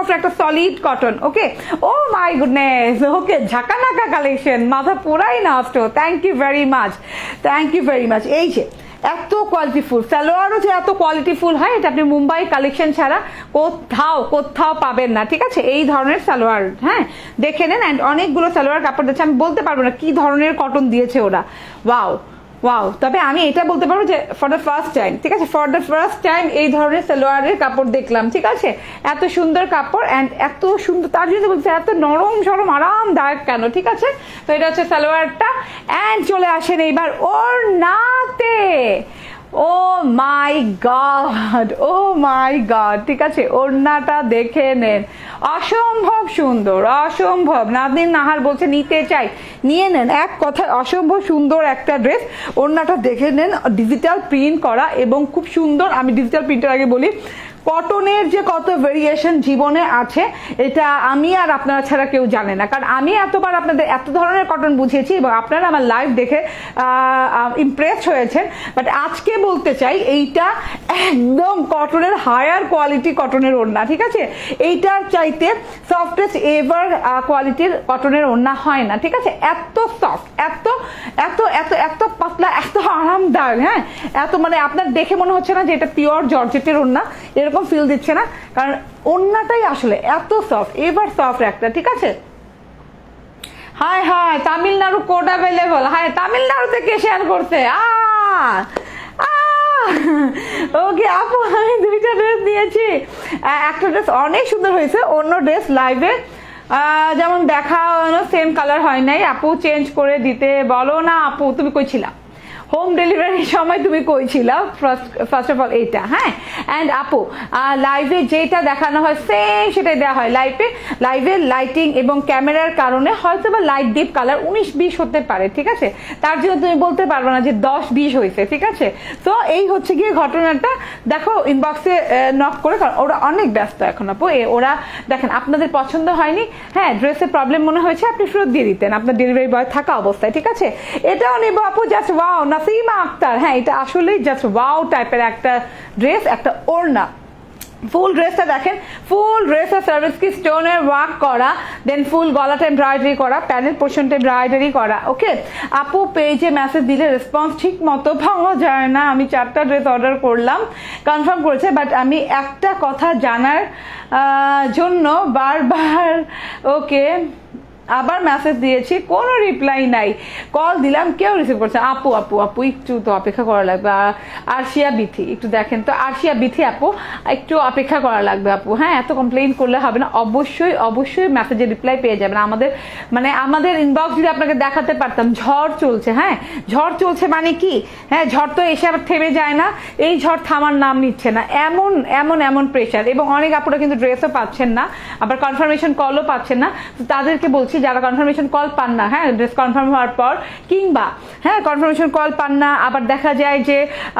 সফট একটা solid cotton. Okay, oh my goodness, okay ঝাঁকানাকা কালেকশন, মাথা পুরাই নষ্ট। Thank you very much, thank you very much. এই যে এত কোয়ালিটিফুল সালোয়ারও যে এত কোয়ালিটিফুল হয় এটা আপনি মুম্বাই কালেকশন ছাড়া কোথাও পাবেন না, ঠিক আছে? এই ধরনের সালোয়ার, হ্যাঁ দেখে নেন। অ্যান্ড অনেকগুলো সালোয়ার কাপড় দিচ্ছে, আমি বলতে পারবো না কি ধরনের কটন দিয়েছে ওরা। ওয়াও ওয়াও, তবে আমি এটা বলতে পারবো যে ফর দ্য ফার্স্ট টাইম, ঠিক আছে, ফর দ্য ফার্স্ট টাইম এই ধরনের সালোয়ারের কাপড় দেখলাম, ঠিক আছে? এত সুন্দর কাপড় অ্যান্ড এত সুন্দর, তার জন্য বলছে এত নরম সরম আরামদায়ক কেন, ঠিক আছে? তো এটা হচ্ছে সালোয়ারটা। অ্যান্ড চলে আসেন এইবার ওড়নাতে। ও my God, oh my god, ঠিক আছে? ওড়নাটা দেখে নেন, অসম্ভব সুন্দর, অসম্ভব। নাদিন নাহার বলছে নিতে চাই, নিয়ে নেন, এক কথায় অসম্ভব সুন্দর একটা ড্রেস। ওড়নাটা দেখে নেন, ডিজিটাল প্রিন্ট করা এবং খুব সুন্দর। আমি ডিজিটাল প্রিন্টের আগে বলি, কটনের যে কত ভেরিয়েশন জীবনে আছে এটা আমি আর আপনারা ছাড়া কেউ জানে না, কারণ আমি এতবার আপনাদের এত ধরনের কটন বুঝিয়েছি এবং আপনারা আমার লাইভ দেখে ইমপ্রেস হয়েছেন। বাট আজকে বলতে চাই এইটা একদম কটনের হায়ার কোয়ালিটি কটনের ওড়না, ঠিক আছে? এইটার চাইতে সফটেস্ট এভার কোয়ালিটির কটনের ওড়না হয় না, ঠিক আছে? এত সফট, এত এত এত এত পাতলা, এত আরামদায়ক, হ্যাঁ এত মানে আপনার দেখে মনে হচ্ছে না যে এটা পিওর জর্জেটের ওড়না, এরকম ফিল দিচ্ছে না, কারণ ওড়নাটাই আসলে এত সফট, এবার সফট একটা, ঠিক আছে? Hi hi, Tamil Nadu code available. Hi, Tamil Nadu থেকে শেয়ার করতে ওকে আপু, আমি দুইটা ড্রেস দিয়েছি, একটা ড্রেস অনেক সুন্দর হয়েছে, অন্য ড্রেস লাইভে যেমন দেখানো সেম কালার হয় নাই, আপু চেঞ্জ করে দিতে বলো না। আপু তুমি কই ছিলা হোম ডেলিভারির সময়, তুমি কই ছিলা ফার্স্ট অফ অল এইটা, হ্যাঁ? অ্যান্ড আপু লাইভে যেটা দেখানো হয় সেম সেটাই দেওয়া হয়। লাইভে লাইটিং এবং ক্যামেরার কারণে হয়তো বা লাইট ডিপ কালার 19-20 হতে পারে, ঠিক আছে? তার জন্য তুমি বলতে পারবে না যে 10-20 হয়েছে, ঠিক আছে? তো এই হচ্ছে গিয়ে ঘটনাটা। দেখো ইনবক্সে নক করে, কারণ ওরা অনেক ব্যস্ত এখন আপু। ওরা দেখেন আপনাদের পছন্দ হয়নি, হ্যাঁ ড্রেসের প্রবলেম মনে হয়েছে, আপনি ফেরত দিয়ে দিতেন আপনার ডেলিভারি বয় থাকা অবস্থায়, ঠিক আছে? এটাও নেবো আপু, জাস্ট ওয়াও, নাসিমা আক্তার, হ্যাঁ এটা আসলেই জাস্ট ওয়াও টাইপের একটা ড্রেস, একটা ওড়না। ফুল ড্রেসটা দেখেন, ফুল ড্রেসটা সার্ভিস কি স্টোনের ওয়ার্ক করা, দেন ফুল গলাটা এমব্রয়ডারি করা, প্যানেল পোর্শনটা এমব্রয়ডারি করা। ওকে আপু পেজে মেসেজ দিলে রেসপন্স ঠিক মতো পাওয়া যায় না। আমি 4টা ড্রেস অর্ডার করলাম, কনফার্ম করেছে, বাট আমি একটা কথা জানার জন্য বারবার ওকে আবার মেসেজ দিয়েছি, কোনো রিপ্লাই নাই, কল দিলাম কেউ রিসিভ করছে। আপু আপু আপু একটু তো অপেক্ষা করা লাগবে। আরশিয়া বিথি একটু দেখেন তো, আরশিয়া বিথি আপু একটু অপেক্ষা করা লাগবে আপু, হ্যাঁ এত কমপ্লেইন করলে হবে না। অবশ্যই অবশ্যই মেসেজের রিপ্লাই পেয়ে যাবেন। আমাদের ইনবক্স যদি আপনাকে দেখাতে পারতাম, ঝড় চলছে, হ্যাঁ ঝড় চলছে মানে কি, হ্যাঁ ঝড় তো এসে আবার থেমে যায় না, এই ঝড় থামার নাম নিচ্ছে না, এমন এমন এমন প্রেশার। এবং অনেক আপুরা কিন্তু ড্রেসও পাচ্ছেন না, আবার কনফার্মেশন কলও পাচ্ছেন না। তো তাদেরকে বলছি যারা কনফার্মেশন কল পান না, হ্যাঁ ড্রেস কনফার্ম হওয়ার পর, কিংবা হ্যাঁ কনফার্মেশন কল পান না, আবার দেখা যায় যে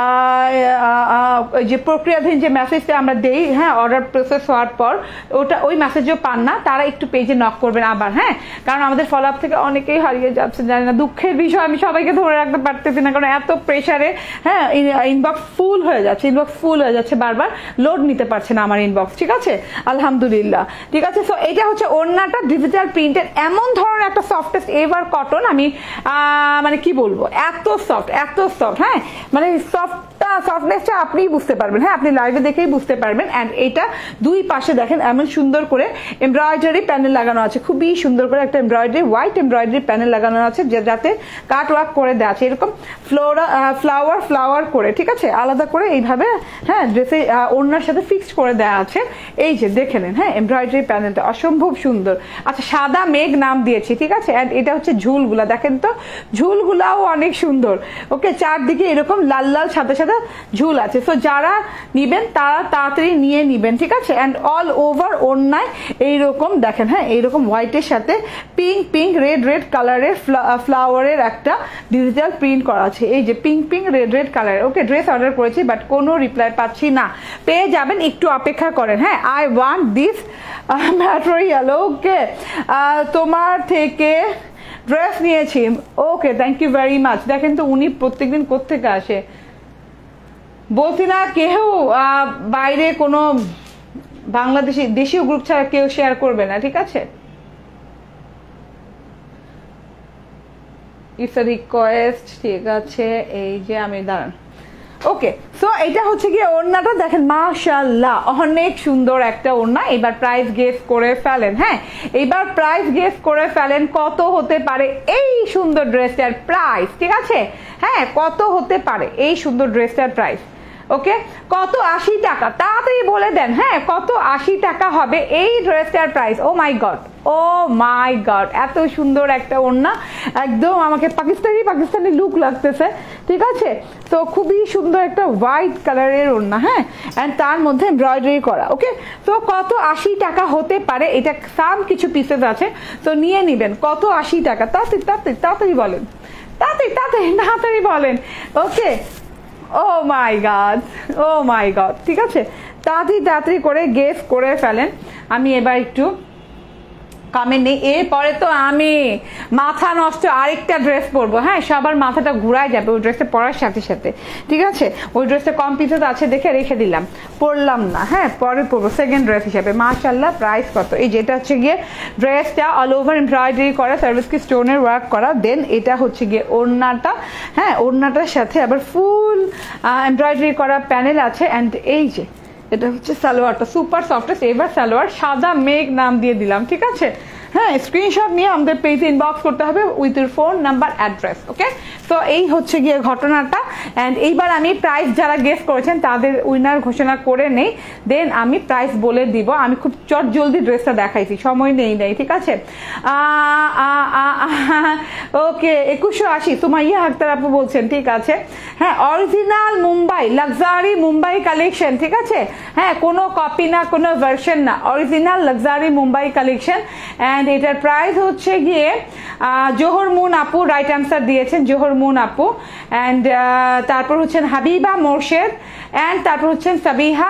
যে প্রক্রিয়াধীন যে মেসেজটা আমরা দেই, হ্যাঁ অর্ডার প্রসেস হওয়ার পর ওই মেসেজও পান না, তারা একটু পেজে নক করবেন আবার, হ্যাঁ কারণ আমাদের ফলো আপ থেকে অনেকেই হারিয়ে যাচ্ছে, জানি না, দুঃখের বিষয়। আমি সবাইকে ধরে রাখতে পারতেছি না, কারণ এত প্রেশারে হ্যাঁ ইনবক্স ফুল হয়ে যাচ্ছে, বারবার লোড নিতে পারছে না আমার ইনবক্স, ঠিক আছে? আলহামদুলিল্লাহ, ঠিক আছে। সো এটা হচ্ছে ওড়নাটা ডিজিটাল প্রিন্টের, এমন ধরনের একটা সফটেস্ট এভার কটন। আমি মানে কি বলবো, এত সফট, হ্যাঁ মানে সফটনেসটা আপনিই বুঝতে পারবেন, হ্যাঁ আপনি লাইভে দেখেই বুঝতে পারবেন। অ্যান্ড এটা দুই পাশে দেখেন এমন সুন্দর করে এমব্রয়ডারি প্যানেল লাগানো আছে, খুবই সুন্দর করে একটা এমব্রয়ডারি, হোয়াইট এমব্রয়ডারি প্যানেল লাগানো আছে, যাতে কাট ওয়ার্ক করে দেওয়া আছে, এরকম ফ্লাওয়ার করে, ঠিক আছে, আলাদা করে এইভাবে, হ্যাঁ ড্রেসে ওড়নার সাথে ফিক্সড করে দেওয়া আছে। এই যে দেখে নেন, হ্যাঁ এমব্রয়ডারি প্যানেলটা অসম্ভব সুন্দর। আচ্ছা সাদা মেঘ নাম দিয়েছি, ঠিক আছে? অ্যান্ড এটা হচ্ছে ঝুলগুলা, দেখেন তো ঝুলগুলাও অনেক সুন্দর। ওকে চারদিকে এরকম লাল লাল সাদা সাদা ঝুল আছে। সো যারা নিবেন তারা তাড়াতাড়ি নিয়ে নিবেন, ঠিক আছে? অ্যান্ড অল ওভার ওড়নায় এইরকম দেখেন, হ্যাঁ এইরকম হোয়াইটের সাথে পিঙ্ক রেড কালারের ফ্লাওয়ারের একটা ডিজিটাল প্রিন্ট করা আছে। এই যে pink red colour. Okay dress order করেছি, বাট কোনো রিপ্লাই পাচ্ছি না, পেয়ে যাবেন, একটু অপেক্ষা করেন, হ্যাঁ। I want this material. Okay তোমার থেকে ড্রেস নিয়েছি, okay thank you very much. দেখেন তো উনি প্রত্যেকদিন কোত্থেকে আসে, বলছি না কেউ বাইরে কোনো বাংলাদেশি দেশীয় গ্রুপ ছাড়া কেউ শেয়ার করবে না, ঠিক আছে? ইটস আ রিকোয়েস্ট, ঠিক আছে? এই যে আমি দাঁড়ান, ওকে। সো এটা হচ্ছে গিয়ে ওড়নাটা দেখেন, মাশাআল্লাহ অনেক সুন্দর একটা ওড়না। এবার প্রাইস গেস করে ফেলেন। হ্যাঁ, এবার প্রাইস গেস করে ফেলেন কত হতে পারে এই সুন্দর ড্রেসটার প্রাইস, ঠিক আছে? হ্যাঁ, কত হতে পারে এই সুন্দর ড্রেসটার প্রাইস? ওকে, কত? 80 টাকা। তাড়াতাড়ি বলে দেন। হ্যাঁ, কত? 80 টাকা হবে এই ড্রেসটার price. Oh my God, oh my God, এত সুন্দর একটা ওড়না, একদম আমাকে পাকিস্তানি লুক লাগতেছে, ঠিক আছে? তো খুবই সুন্দর একটা হোয়াইট কালারের ওড়না। হ্যাঁ, অ্যান্ড তার মধ্যে এমব্রয়ডারি করা। ওকে, তো কত 80 টাকা হতে পারে? এটা সাম কিছু পিসেস আছে, তো নিয়ে নিবেন। কত 80 টাকা? তাড়াতাড়ি বলেন, তাড়াতাড়ি বলেন। ওকে, ও মাই গড, ঠিক আছে? তাড়াতাড়ি করে গেস করে ফেলেন। আমি এবার একটু কমেন্ট নেই, এরপরে তো আমি মাথা নষ্ট আরেকটা ড্রেস পরবো। হ্যাঁ, সবার মাথাটা ঘুরায় যাবে ওই ড্রেসটা পরার সাথে সাথে, ঠিক আছে? ওই ড্রেসটা কম পিসেস আছে দেখে রেখে দিলাম, পরলাম না। হ্যাঁ, পরে পরবো সেকেন্ড ড্রেস হিসেবে। মাশাআল্লাহ, প্রাইস কত? এই যেটা হচ্ছে গিয়ে ড্রেসটা অল ওভার এমব্রয়ডারি করা, সার্ভিস কি স্টোনের ওয়ার্ক করা, দেন এটা হচ্ছে গিয়ে ওড়নাটা। হ্যাঁ, ওড়নাটার সাথে আবার ফুল এমব্রয়ডারি করা প্যানেল আছে। অ্যান্ড এই যে এটা হচ্ছে সালোয়ারটা, সুপার সফটেস্ট এবার সালোয়ার, সাদা মেঘ নাম দিয়ে দিলাম, ঠিক আছে? হ্যাঁ, স্ক্রিনশট নিয়ে আমাদের পেজে ইনবক্স করতে হবে with your phone number, address. Okay, তো এই হচ্ছে গিয়ে ঘটনাটা। অ্যান্ড এইবার আমি প্রাইস যারা গেস করেছেন তাদের উইনার ঘোষণা করে নেই, দেন আমি প্রাইস বলে দিব। আমি খুব চট জলদি ড্রেসটা দেখাইছি, সময় নেই, ঠিক আছে? ওকে, 2180 সুমাইয়া আক্তার আপু বলছেন, ঠিক আছে? হ্যাঁ, original Mumbai luxury Mumbai collection, ঠিক আছে? হ্যাঁ, কোনো কপি না, কোনো ভার্সন না, original luxury Mumbai collection. And এটার প্রাইস হচ্ছে গিয়ে জোহর মুন আপু রাইট অ্যান্সার দিয়েছেন, জোহর মুন আপু। অ্যান্ড তারপর হচ্ছেন হাবিবা মোর্শেদ, অ্যান্ড তারপর হচ্ছেন সাবিহা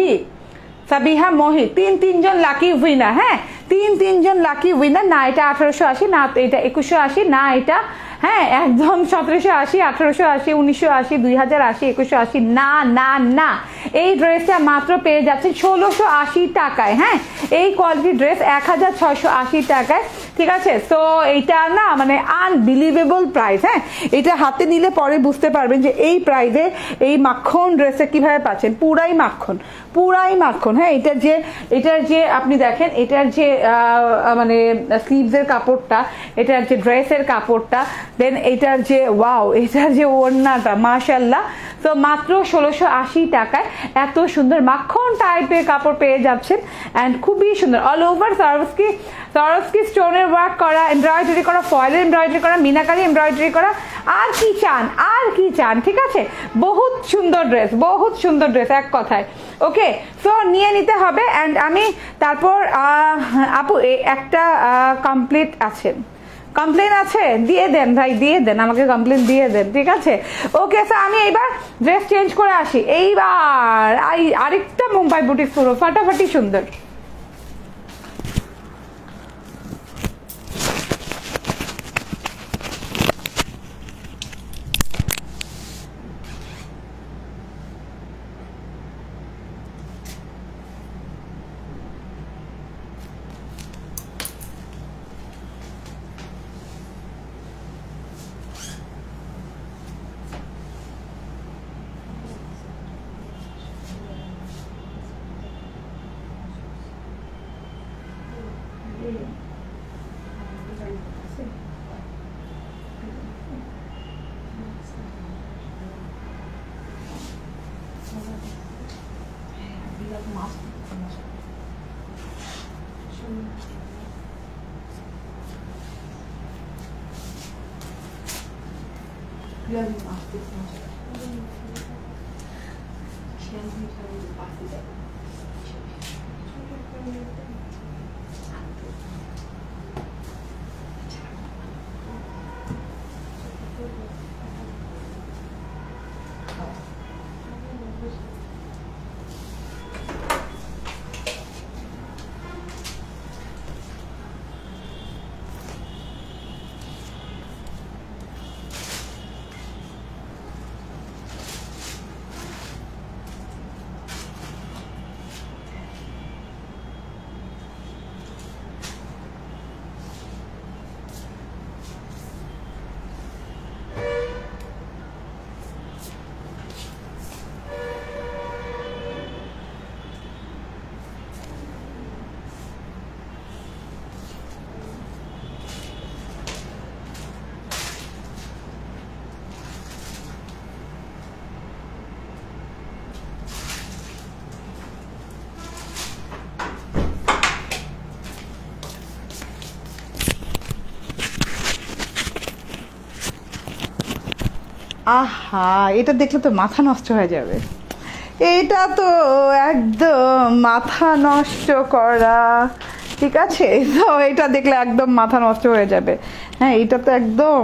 মোহি। তিনজন লাকি উইনার। হ্যাঁ, তিনজন লাকি উইনার। না এটা 1880, না এটা 2180, না এটা হ্যাঁ একদম 1780, 1880, 1980, 2080, 2180, না। এই ড্রেসটা মাত্র পেয়ে যাচ্ছে 1680 টাকায়। হ্যাঁ, এই কোয়ালিটি ড্রেস 1680 টাকায়, ঠিক আছে? তো এইটা না মানে আনবিলিভেবল প্রাইস। হ্যাঁ, এটা হাতে নিলে পরে বুঝতে পারবেন যে এই প্রাইসে এই মাখন ড্রেসে কিভাবে পাচ্ছেন, পুরাই মাখন। হ্যাঁ, এটার যে আপনি দেখেন, এটার যে মানে স্লিভসের কাপড়টা, এটার যে ড্রেসের কাপড়টা, দেন এটার যে ওড়নাটা, মাশাআল্লাহ। তো মাত্র 1680 টাকায় এত সুন্দর মাখন টাইপের কাপড় পেয়ে যাচ্ছেন। অ্যান্ড খুবই সুন্দর, অল ওভার সরস্কি স্টোনের ওয়ার্ক করা, এমব্রয়ডারি করা, ফয়েলের এমব্রয়ডারি করা, মিনাকারি এমব্রয়ডারি করা। আর কি চান, ঠিক আছে? বহুত সুন্দর ড্রেস, এক কথায়। ওকে, সো নিয়ে নিতে হবে। অ্যান্ড আমি তারপর আপু একটা কমপ্লেন আছে, দিয়ে দেন ভাই, দিয়ে দেন আমাকে, কমপ্লেন দিয়ে দেন, ঠিক আছে? ওকে, সো আমি এইবার ড্রেস চেঞ্জ করে আসি। এইবার আরেকটা মুম্বাই বুটিক পুরো ফাটাফাটি সুন্দর। আহা, এটা দেখলে তো মাথা নষ্ট হয়ে যাবে। এটা তো একদম মাথা নষ্ট করা, ঠিক আছে? তো এটা দেখলে একদম মাথা নষ্ট হয়ে যাবে। হ্যাঁ, এটা তো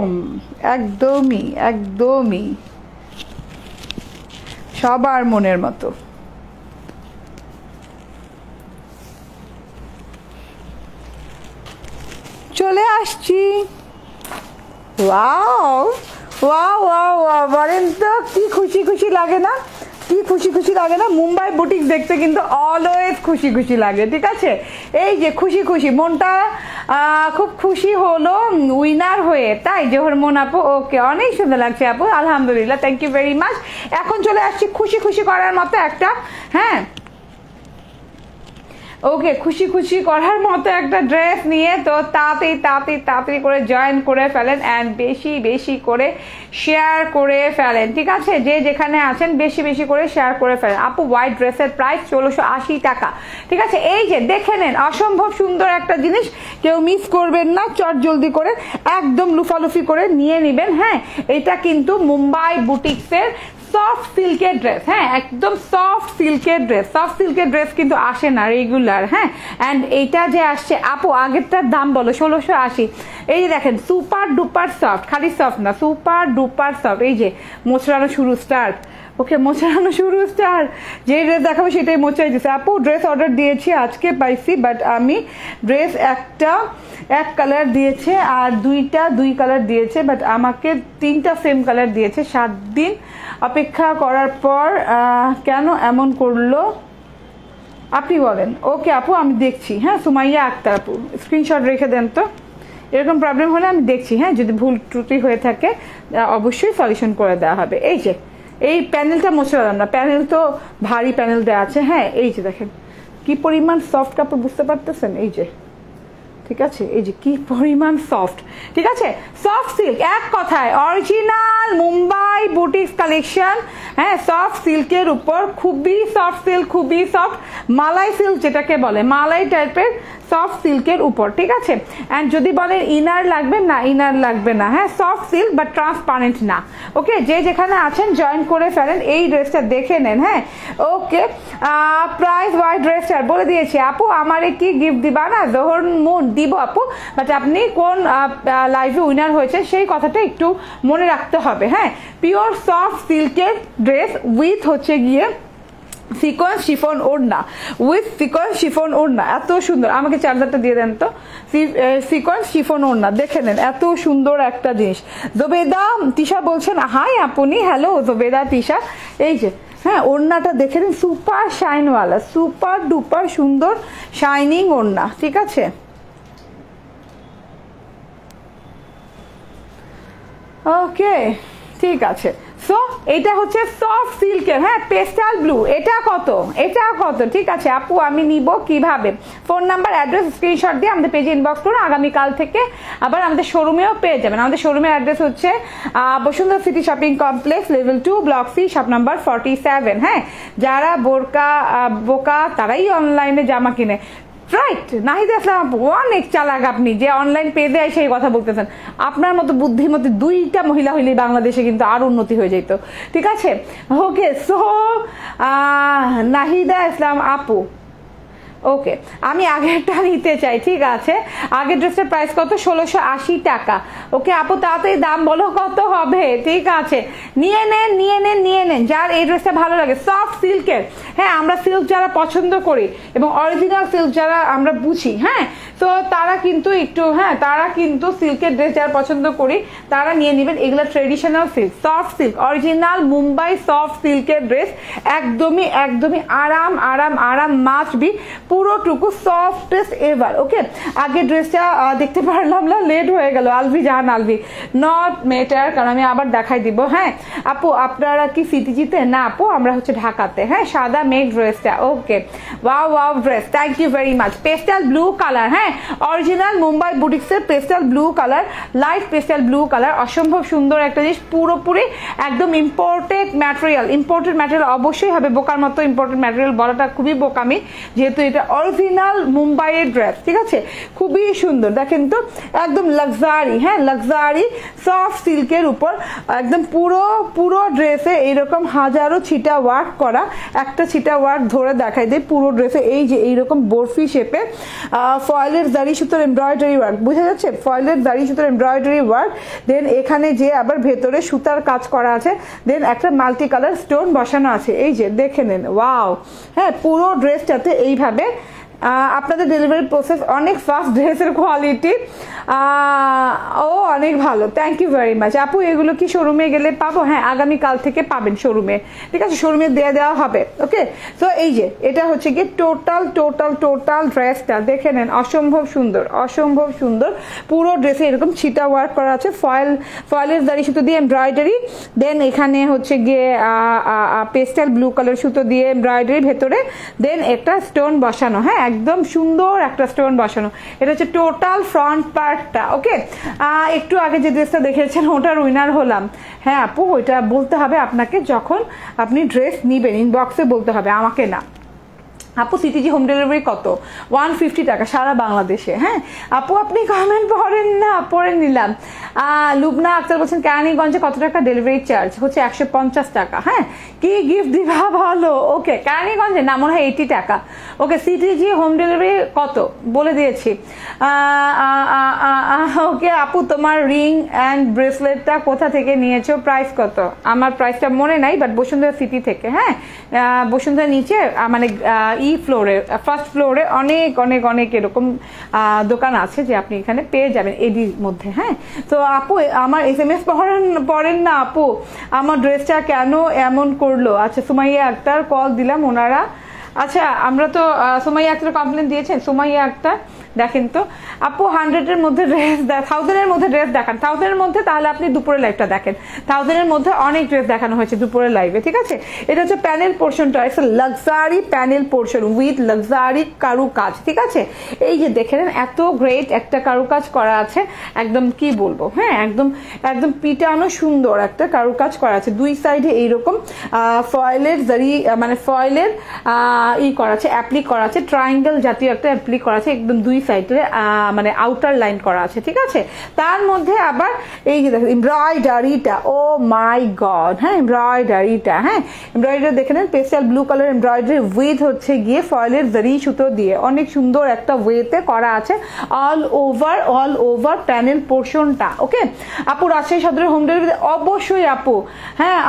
একদমই সবার মনের মতো। চলে আসছি। ওয়াও ওয়াও ওয়াও ওয়াও, বলেন তো কি খুশি লাগে না? কি খুশি লাগে না? মুম্বাই বুটিক দেখতে কিন্তু অলওয়েজ খুশি লাগে, ঠিক আছে? এই যে খুশি মনটা খুব খুশি হলো উইনার হয়ে, তাই জোহর মন আপু। ওকে, অনেক সুন্দর লাগছে আপু, আলহামদুলিল্লাহ, থ্যাংক ইউ ভেরি মাচ। এখন চলে আসছি খুশি করার মতো একটা, হ্যাঁ ওকে, খুশি করার মতো একটা ড্রেস নিয়ে। তো তাড়াতাড়ি করে জয়েন করে ফেলেন অ্যান্ড বেশি করে শেয়ার করে ফেলেন, ঠিক আছে? যে যেখানে আছেন বেশি করে শেয়ার করে ফেলেন। আপু হোয়াইট ড্রেসের প্রাইস 1680 টাকা, ঠিক আছে? এই যে দেখে নেন, অসম্ভব সুন্দর একটা জিনিস, কেউ মিস করবেন না, চট জলদি করে একদম লুফালুফি করে নিয়ে নেবেন। হ্যাঁ, এটা কিন্তু মুম্বাই বুটিক্সের সফট সিল্কের ড্রেস, হ্যাঁ একদম সফট সিল্কের ড্রেস কিন্তু আসে না রেগুলার। হ্যাঁ, অ্যান্ড এইটা যে আসছে আপু, আগেরটার দাম বলো 1680। এই যে দেখেন, সুপার ডুপার সফট, খালি সফট না, সুপার ডুপার সফট। এই যে মোচড়ানো শুরু স্টার্ট, ওকে মোচড়ানো শুরু স্টার্ট। যে ড্রেস দেখাবো সেটাই মোচাই দিচ্ছে। আপু ড্রেস অর্ডার দিয়েছি, আজকে পাইছি, বাট আমি ড্রেস এক কালার দিয়েছে আর দুই কালার দিয়েছে, বাট আমাকে 3টা সেম কালার দিয়েছে। 7 দিন অপেক্ষা করার পর কেন এমন করলো আপনি বলেন। ওকে আপু, আমি দেখছি। হ্যাঁ, সুমাইয়া আক্তার আপু, স্ক্রিনশট রেখে দেন তো। এরকম প্রবলেম হলে আমি দেখছি, হ্যাঁ যদি ভুল ত্রুটি হয়ে থাকে অবশ্যই সলিউশন করে দেওয়া হবে। এই যে এই প্যানেলটা মোছালাম না, প্যানেল তো ভারী প্যানেল দেওয়া আছে। হ্যাঁ, এই যে দেখেন কি পরিমাণ সফট কাপড়, বুঝতে পারতেছেন? এই যে, ঠিক আছে, এই যে কি পরিমাণ সফট, ঠিক আছে? সফট সিল্ক, এক কথায় অরিজিনাল মুম্বাই বুটিক্স কালেকশন। হ্যাঁ, সফট সিল্কের উপর খুবই সফট সিল্ক, খুবই সফট মালাই সিল্ক যেটাকে বলে, মালাই টাইপের সফট সিল্কের উপর, ঠিক আছে? অ্যান্ড যদি বলেন ইনার লাগবে না, ইনার লাগবে না। হ্যাঁ, সফট সিল্ক বাট ট্রান্সপারেন্ট না। ওকে, যে যেখানে আছেন জয়েন করে ফেলেন, এই ড্রেসটা দেখে নেন। হ্যাঁ, ওকে, প্রাইস হোয়াইট ড্রেসটার বলে দিয়েছি। আপু আমারে কি গিফট দিবা না? জোহর মুন দিব আপু, বাট আপনি কোন লাইভে উইনার হয়েছে সেই কথাটা একটু মনে রাখতে হবে। হ্যাঁ, পিওর সফট সিল্কের ড্রেস উইথ হচ্ছে গিয়ে সিকোয়েন্স শিফন ওড়না, উইথ সিকোয়েন্স শিফন ওড়না, এত সুন্দর। আমাকে চার্জারটা দিয়ে দেন তো। সিকোয়েন্স শিফন ওড়না দেখে নেন, এত সুন্দর একটা জিনিস। জোবেদা তিশা বলছেন, হাই আপনি, হ্যালো জোবেদা তিশা। এই যে হ্যাঁ, ওড়নাটা দেখে নিন, সুপার শাইনওয়ালা, সুপার ডুপার সুন্দর শাইনিং ওড়না, ঠিক আছে? ওকে, ঠিক আছে। সো এটা হচ্ছে সফট সিল্কের, হ্যাঁ পেস্টাল ব্লু। এটা কত? ঠিক আছে আপু, আমি নিব কিভাবে? ফোন নাম্বার, অ্যাড্রেস স্ক্রিনশট দিয়ে আমাদের পেজে ইনবক্স করুন। আগামীকাল থেকে আবার আমাদের শোরুমেও পেয়ে যাবেন। আমাদের শোরুমের অ্যাড্রেস হচ্ছে Bashundhara city shopping complex, level 2, block C, shop number 47। হ্যাঁ, যারা বোকা তারাই অনলাইনে জামা কিনে, রাইট? নাহিদ ইসলাম আপু, অনেক চালাক আপনি, যে অনলাইন পেজে এসে এই কথা বলতেছেন। আপনার মতো বুদ্ধিমতী 2টা মহিলা হইলে বাংলাদেশে কিন্তু আরো উন্নতি হয়ে যেত, ঠিক আছে? ওকে, সো নাহিদা ইসলাম আপু, ওকে, আমি আগেরটা নিতে চাই, ঠিক আছে? আগের ড্রেসের প্রাইস কত? 1680 টাকা। ওকে আপু, তাড়াতাড়ি দাম বলো কত হবে, ঠিক আছে? নিয়ে নেন যার এই ড্রেসটা ভালো লাগে, সফট সিল্কের। হ্যাঁ, আমরা সিল্ক যারা পছন্দ করি এবং অরিজিনাল সিল্ক যারা আমরা বুঝি, হ্যাঁ, তো তারা কিন্তু একটু, হ্যাঁ তারা কিন্তু সিল্কের ড্রেস যারা পছন্দ করি তারা নিয়ে নেবেন। এগুলো traditional silk, soft silk, original Mumbai soft সিল্কের ড্রেস, একদমই আরাম মাস্ট বি, পুরোটুকু সফটেস্ট এভার। ওকে, আগে ড্রেসটা দেখতে পারলাম না, লেট হয়ে গেল। আলভি জাহান আলভি, নট ম্যাটার, কারণ আমি আবার দেখাই দিব। হ্যাঁ আপু, আপনারা কি সিটিজিতে? না আপু, আমরা হচ্ছে ঢাকাতে। হ্যাঁ, সাদা মেঘ ড্রেসটা, okay, wow dress, thank you very much. Pastel blue colour, হ্যাঁ অরিজিনাল মুম্বাই বুটিক্সের pastel blue colour, light pastel blue colour, অসম্ভব সুন্দর একটা জিনিস, পুরোপুরি একদম ইম্পোর্টেড ম্যাটেরিয়াল অবশ্যই হবে। বোকার মতো ইম্পোর্টেড ম্যাটেরিয়াল বলাটা খুবই বোকামি, যেহেতু এটা এটা অরিজিনাল মুম্বাইয়ের ড্রেস, ঠিক আছে, খুবই সুন্দর। দেখেন তো একদম লাক্সারি, হ্যাঁ লাক্সারি সফট সিল্কের উপর একদম পুরো ড্রেসে এইরকম হাজারো ছিটা ওয়ার্ক করা। একটা ছিটা ওয়ার্ক ধরে দেখাই দেয় পুরো ড্রেসে, এই যে এইরকম বরফি শেপে ফয়েলের জারি সুতোর এমব্রয়ডারি ওয়ার্ক, বুঝা যাচ্ছে, ফয়েলের জারি সুতোর এমব্রয়ডারি ওয়ার্ক। দেন এখানে যে আবার ভেতরে সুতার কাজ করা আছে, দেন একটা মাল্টি কালার স্টোন বসানো আছে, এই যে দেখে নেন, ওয়াও। হ্যাঁ পুরো ড্রেসটাতে এইভাবে আপনাদের ডেলিভারি প্রসেস অনেক ফাস্ট, ড্রেসের কোয়ালিটি ও অনেক ভালো, থ্যাংক ইউ ভেরি মাচ আপু। এগুলো কি শোরুমে গেলে পাবো? হ্যাঁ আগামীকাল থেকে পাবেন শোরুমে, ঠিক আছে, শোরুমে দেওয়া হবে। ওকে, তো এই যে এটা হচ্ছে কি টোটাল ড্রেসটা দেখে নেন, অসম্ভব সুন্দর। পুরো ড্রেসে এরকম ছিটা ওয়ার্ক করা আছে, ফয়েলের জারি সুতো দিয়ে এমব্রয়ডারি। দেন এখানে হচ্ছে গিয়ে পেস্টাল ব্লু কালার সুতো দিয়ে এমব্রয়ডারি ভেতরে, দেন একটা স্টোন বসানো, হ্যাঁ একদম সুন্দর একটা স্টোন বসানো। এটা হচ্ছে টোটাল ফ্রন্ট পার্টটা। ওকে, একটু আগে যে ড্রেসটা দেখেছেন ওটার উইনার হলাম। হ্যাঁ আপু ওইটা বলতে হবে আপনাকে, যখন আপনি ড্রেস নিবেন ইনবক্সে বলতে হবে, আমাকে না। আপু সিটিজি হোম ডেলিভারি কত? 150 টাকা সারা বাংলাদেশে। হ্যাঁ আপু আপনি কমেন্ট পড়েন না, পড়ে নিলাম। লুবনা আক্তার বলছেন কেরানীগঞ্জে কত টাকা ডেলিভারি চার্জ? হচ্ছে 150 টাকা। হ্যাঁ কি গিফট দিবা ভালো? ওকে কেরানীগঞ্জে না মনে হয় 80 টাকা। ওকে সিটিজি হোম ডেলিভারি কত বলে দিয়েছি। ওকে আপু তোমার রিং অ্যান্ড ব্রেসলেটটা কোথা থেকে নিয়েছো, প্রাইস কত? আমার প্রাইসটা মনে নাই, বাট বসুন্ধরা সিটি থেকে। হ্যাঁ বসুন্ধরা নিচে মানে ফ্লোরে, ফার্স্ট ফ্লোরে অনেক এরকম দোকান আছে যে আপনি এখানে পেয়ে যাবেন এডির মধ্যে। হ্যাঁ তো আপু আমার SMS পড়েন না আপু, আমার ড্রেসটা কেন এমন করলো? আচ্ছা সুমাইয়া আক্তার কল দিলাম ওনারা, আচ্ছা আমরা তো সুমাইয়া আক্তার কমপ্লেন দিয়েছেন। সুমাইয়া আক্তার দেখেন তো আপু 100-এর মধ্যে ড্রেস, 1000-এর মধ্যে ড্রেস দেখান, 1000-এর মধ্যে, তাহলে আপনি দুপুরের লাইভটা দেখেন। 1000-এর মধ্যে অনেক ড্রেস দেখানো হয়েছে দুপুরের লাইভে, ঠিক আছে। এটা হচ্ছে প্যানেল পোর্শনটা, একটা luxury panel portion with luxury কারু কাজ, ঠিক আছে। এই যে দেখে নেন এত গ্রেট একটা কারু কাজ করা আছে, একদম কি বলবো, হ্যাঁ একদম পিটানো সুন্দর একটা কারু কাজ করা আছে। দুই সাইডে এইরকম ফয়েলের জারি মানে ফয়েলের করা আছে, অ্যাপ্লিক করা আছে, ট্রায়াঙ্গেল জাতীয় একটা অ্যাপ্লিক করা আছে, একদম দুই সাইডে মানে আউটার লাইন করা আছে, ঠিক আছে। তার মধ্যে আবার এই যে দেখেন এমব্রয়ডারিটা, ও মাই গড, হ্যাঁ এমব্রয়ডারিটা, হ্যাঁ এমব্রয়ডারি দেখে নেন, pastel blue colour embroidery with হচ্ছে গিয়ে ফয়েলের জারি সুতো দিয়ে অনেক সুন্দর একটা ওয়েতে করা আছে অল ওভার প্যানেল পোর্শনটা। ওকে আপু রাজশাহী সদরের হোম ডেলিভারি? অবশ্যই আপু, হ্যাঁ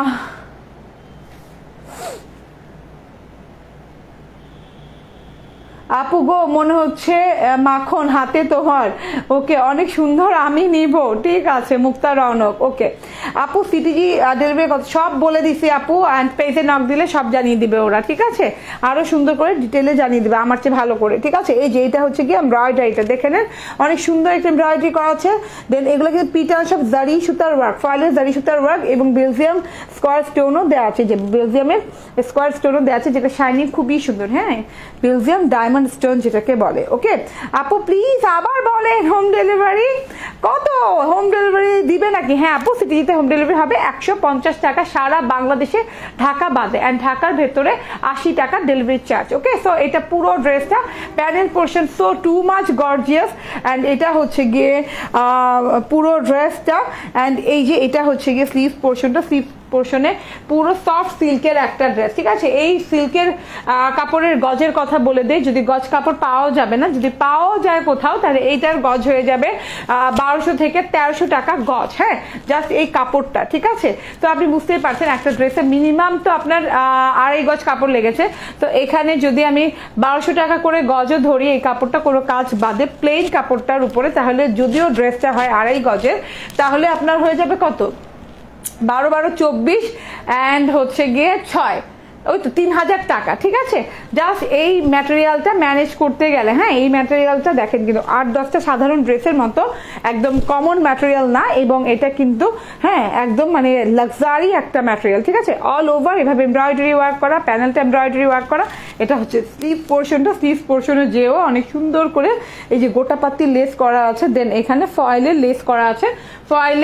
আপু গো মনে হচ্ছে মাখন হাতে তোমার। ওকে অনেক সুন্দর, আমি নিব, ঠিক আছে মুক্তা রৌনক। ওকে আপু সিটিজি ডেলিভারি কত? সব বলে দিছি আপু, অ্যান্ড পেজে নক দিলে সব জানিয়ে দিবে ওরা, ঠিক আছে, আরো সুন্দর করে ডিটেলে জানিয়ে দিবে আমার চেয়ে ভালো করে, ঠিক আছে। এই যে এটা হচ্ছে কি এমব্রয়ডারিটা দেখে নেন, অনেক সুন্দর একটা এমব্রয়ডারি করা আছে। দেন এগুলো কিন্তু পিটার সব জারি সুতার ওয়ার্ক, ফয়েলের জারি সুতার ওয়ার্ক এবং বেলজিয়াম স্কোয়ার স্টোনও দেওয়া আছে, যে বেলজিয়ামের স্কোয়ার স্টোনও দেওয়া আছে, যেটা শাইনিং খুবই সুন্দর। হ্যাঁ বেলজিয়াম ডায়মন্ড স্টোন যেটাকে বলে। ওকে আপু প্লিজ আবার বলেন হোম ডেলিভারি কত? হোম ডেলিভারি দিবে নাকি? হ্যাঁ আপু সিটিতে হোম ডেলিভারি হবে 150 টাকা সারা বাংলাদেশে, ঢাকা বাদে, অ্যান্ড ঢাকার ভেতরে 80 টাকা ডেলিভারি চার্জ। ওকে সো এটা পুরো ড্রেসটা panel portion, so too much gorgeous, and এটা হচ্ছে গিয়ে পুরো ড্রেসটা, অ্যান্ড এই যে এটা হচ্ছে গিয়ে স্লিভ পোর্শনটা, স্লিভ পোর্শনে পুরো সফট সিল্কের একটা ড্রেস, ঠিক আছে। এই সিল্কের কাপড়ের গজের কথা বলে দেয়, যদি গজ কাপড় পাওয়া যাবে না, যদি পাওয়া যায় কোথাও, তাহলে এইটার গজ হয়ে যাবে 1200 থেকে 1300 টাকা গজ। হ্যাঁ জাস্ট এই কাপড়টা, ঠিক আছে। তো আপনি বুঝতেই পারছেন একটা ড্রেসে মিনিমাম তো আপনার 2.5 গজ কাপড় লেগেছে, তো এখানে যদি আমি 1200 টাকা করে গজও ধরি এই কাপড়টা কোনো কাজ বাদে প্লেন কাপড়টার উপরে, তাহলে যদিও ড্রেসটা হয় 2.5 গজের, তাহলে আপনার হয়ে যাবে কত? 12 24 অ্যান্ড হচ্ছে গিয়ে 6, ওই তো 3000 টাকা, ঠিক আছে। জাস্ট এই ম্যাটেরিয়ালটা ম্যানেজ করতে গেলে, হ্যাঁ এই ম্যাটেরিয়ালটা দেখেন কিন্তু 8-10টা সাধারণ ড্রেসের মতো একদম কমন ম্যাটেরিয়াল না, এবং এটা কিন্তু হ্যাঁ একদম মানে লাক্সারি একটা ম্যাটেরিয়াল, ঠিক আছে। অল ওভার এভাবে এমব্রয়ডারি ওয়ার্ক করা, প্যানেলটা এমব্রয়ডারি ওয়ার্ক করা। এটা হচ্ছে স্লিভ পোর্শনটা, স্লিভ পোর্শনে যেও অনেক সুন্দর করে এই যে গোটাপাতি লেস করা আছে, দেন এখানে ফয়েলের লেস করা আছে, ফয়েলের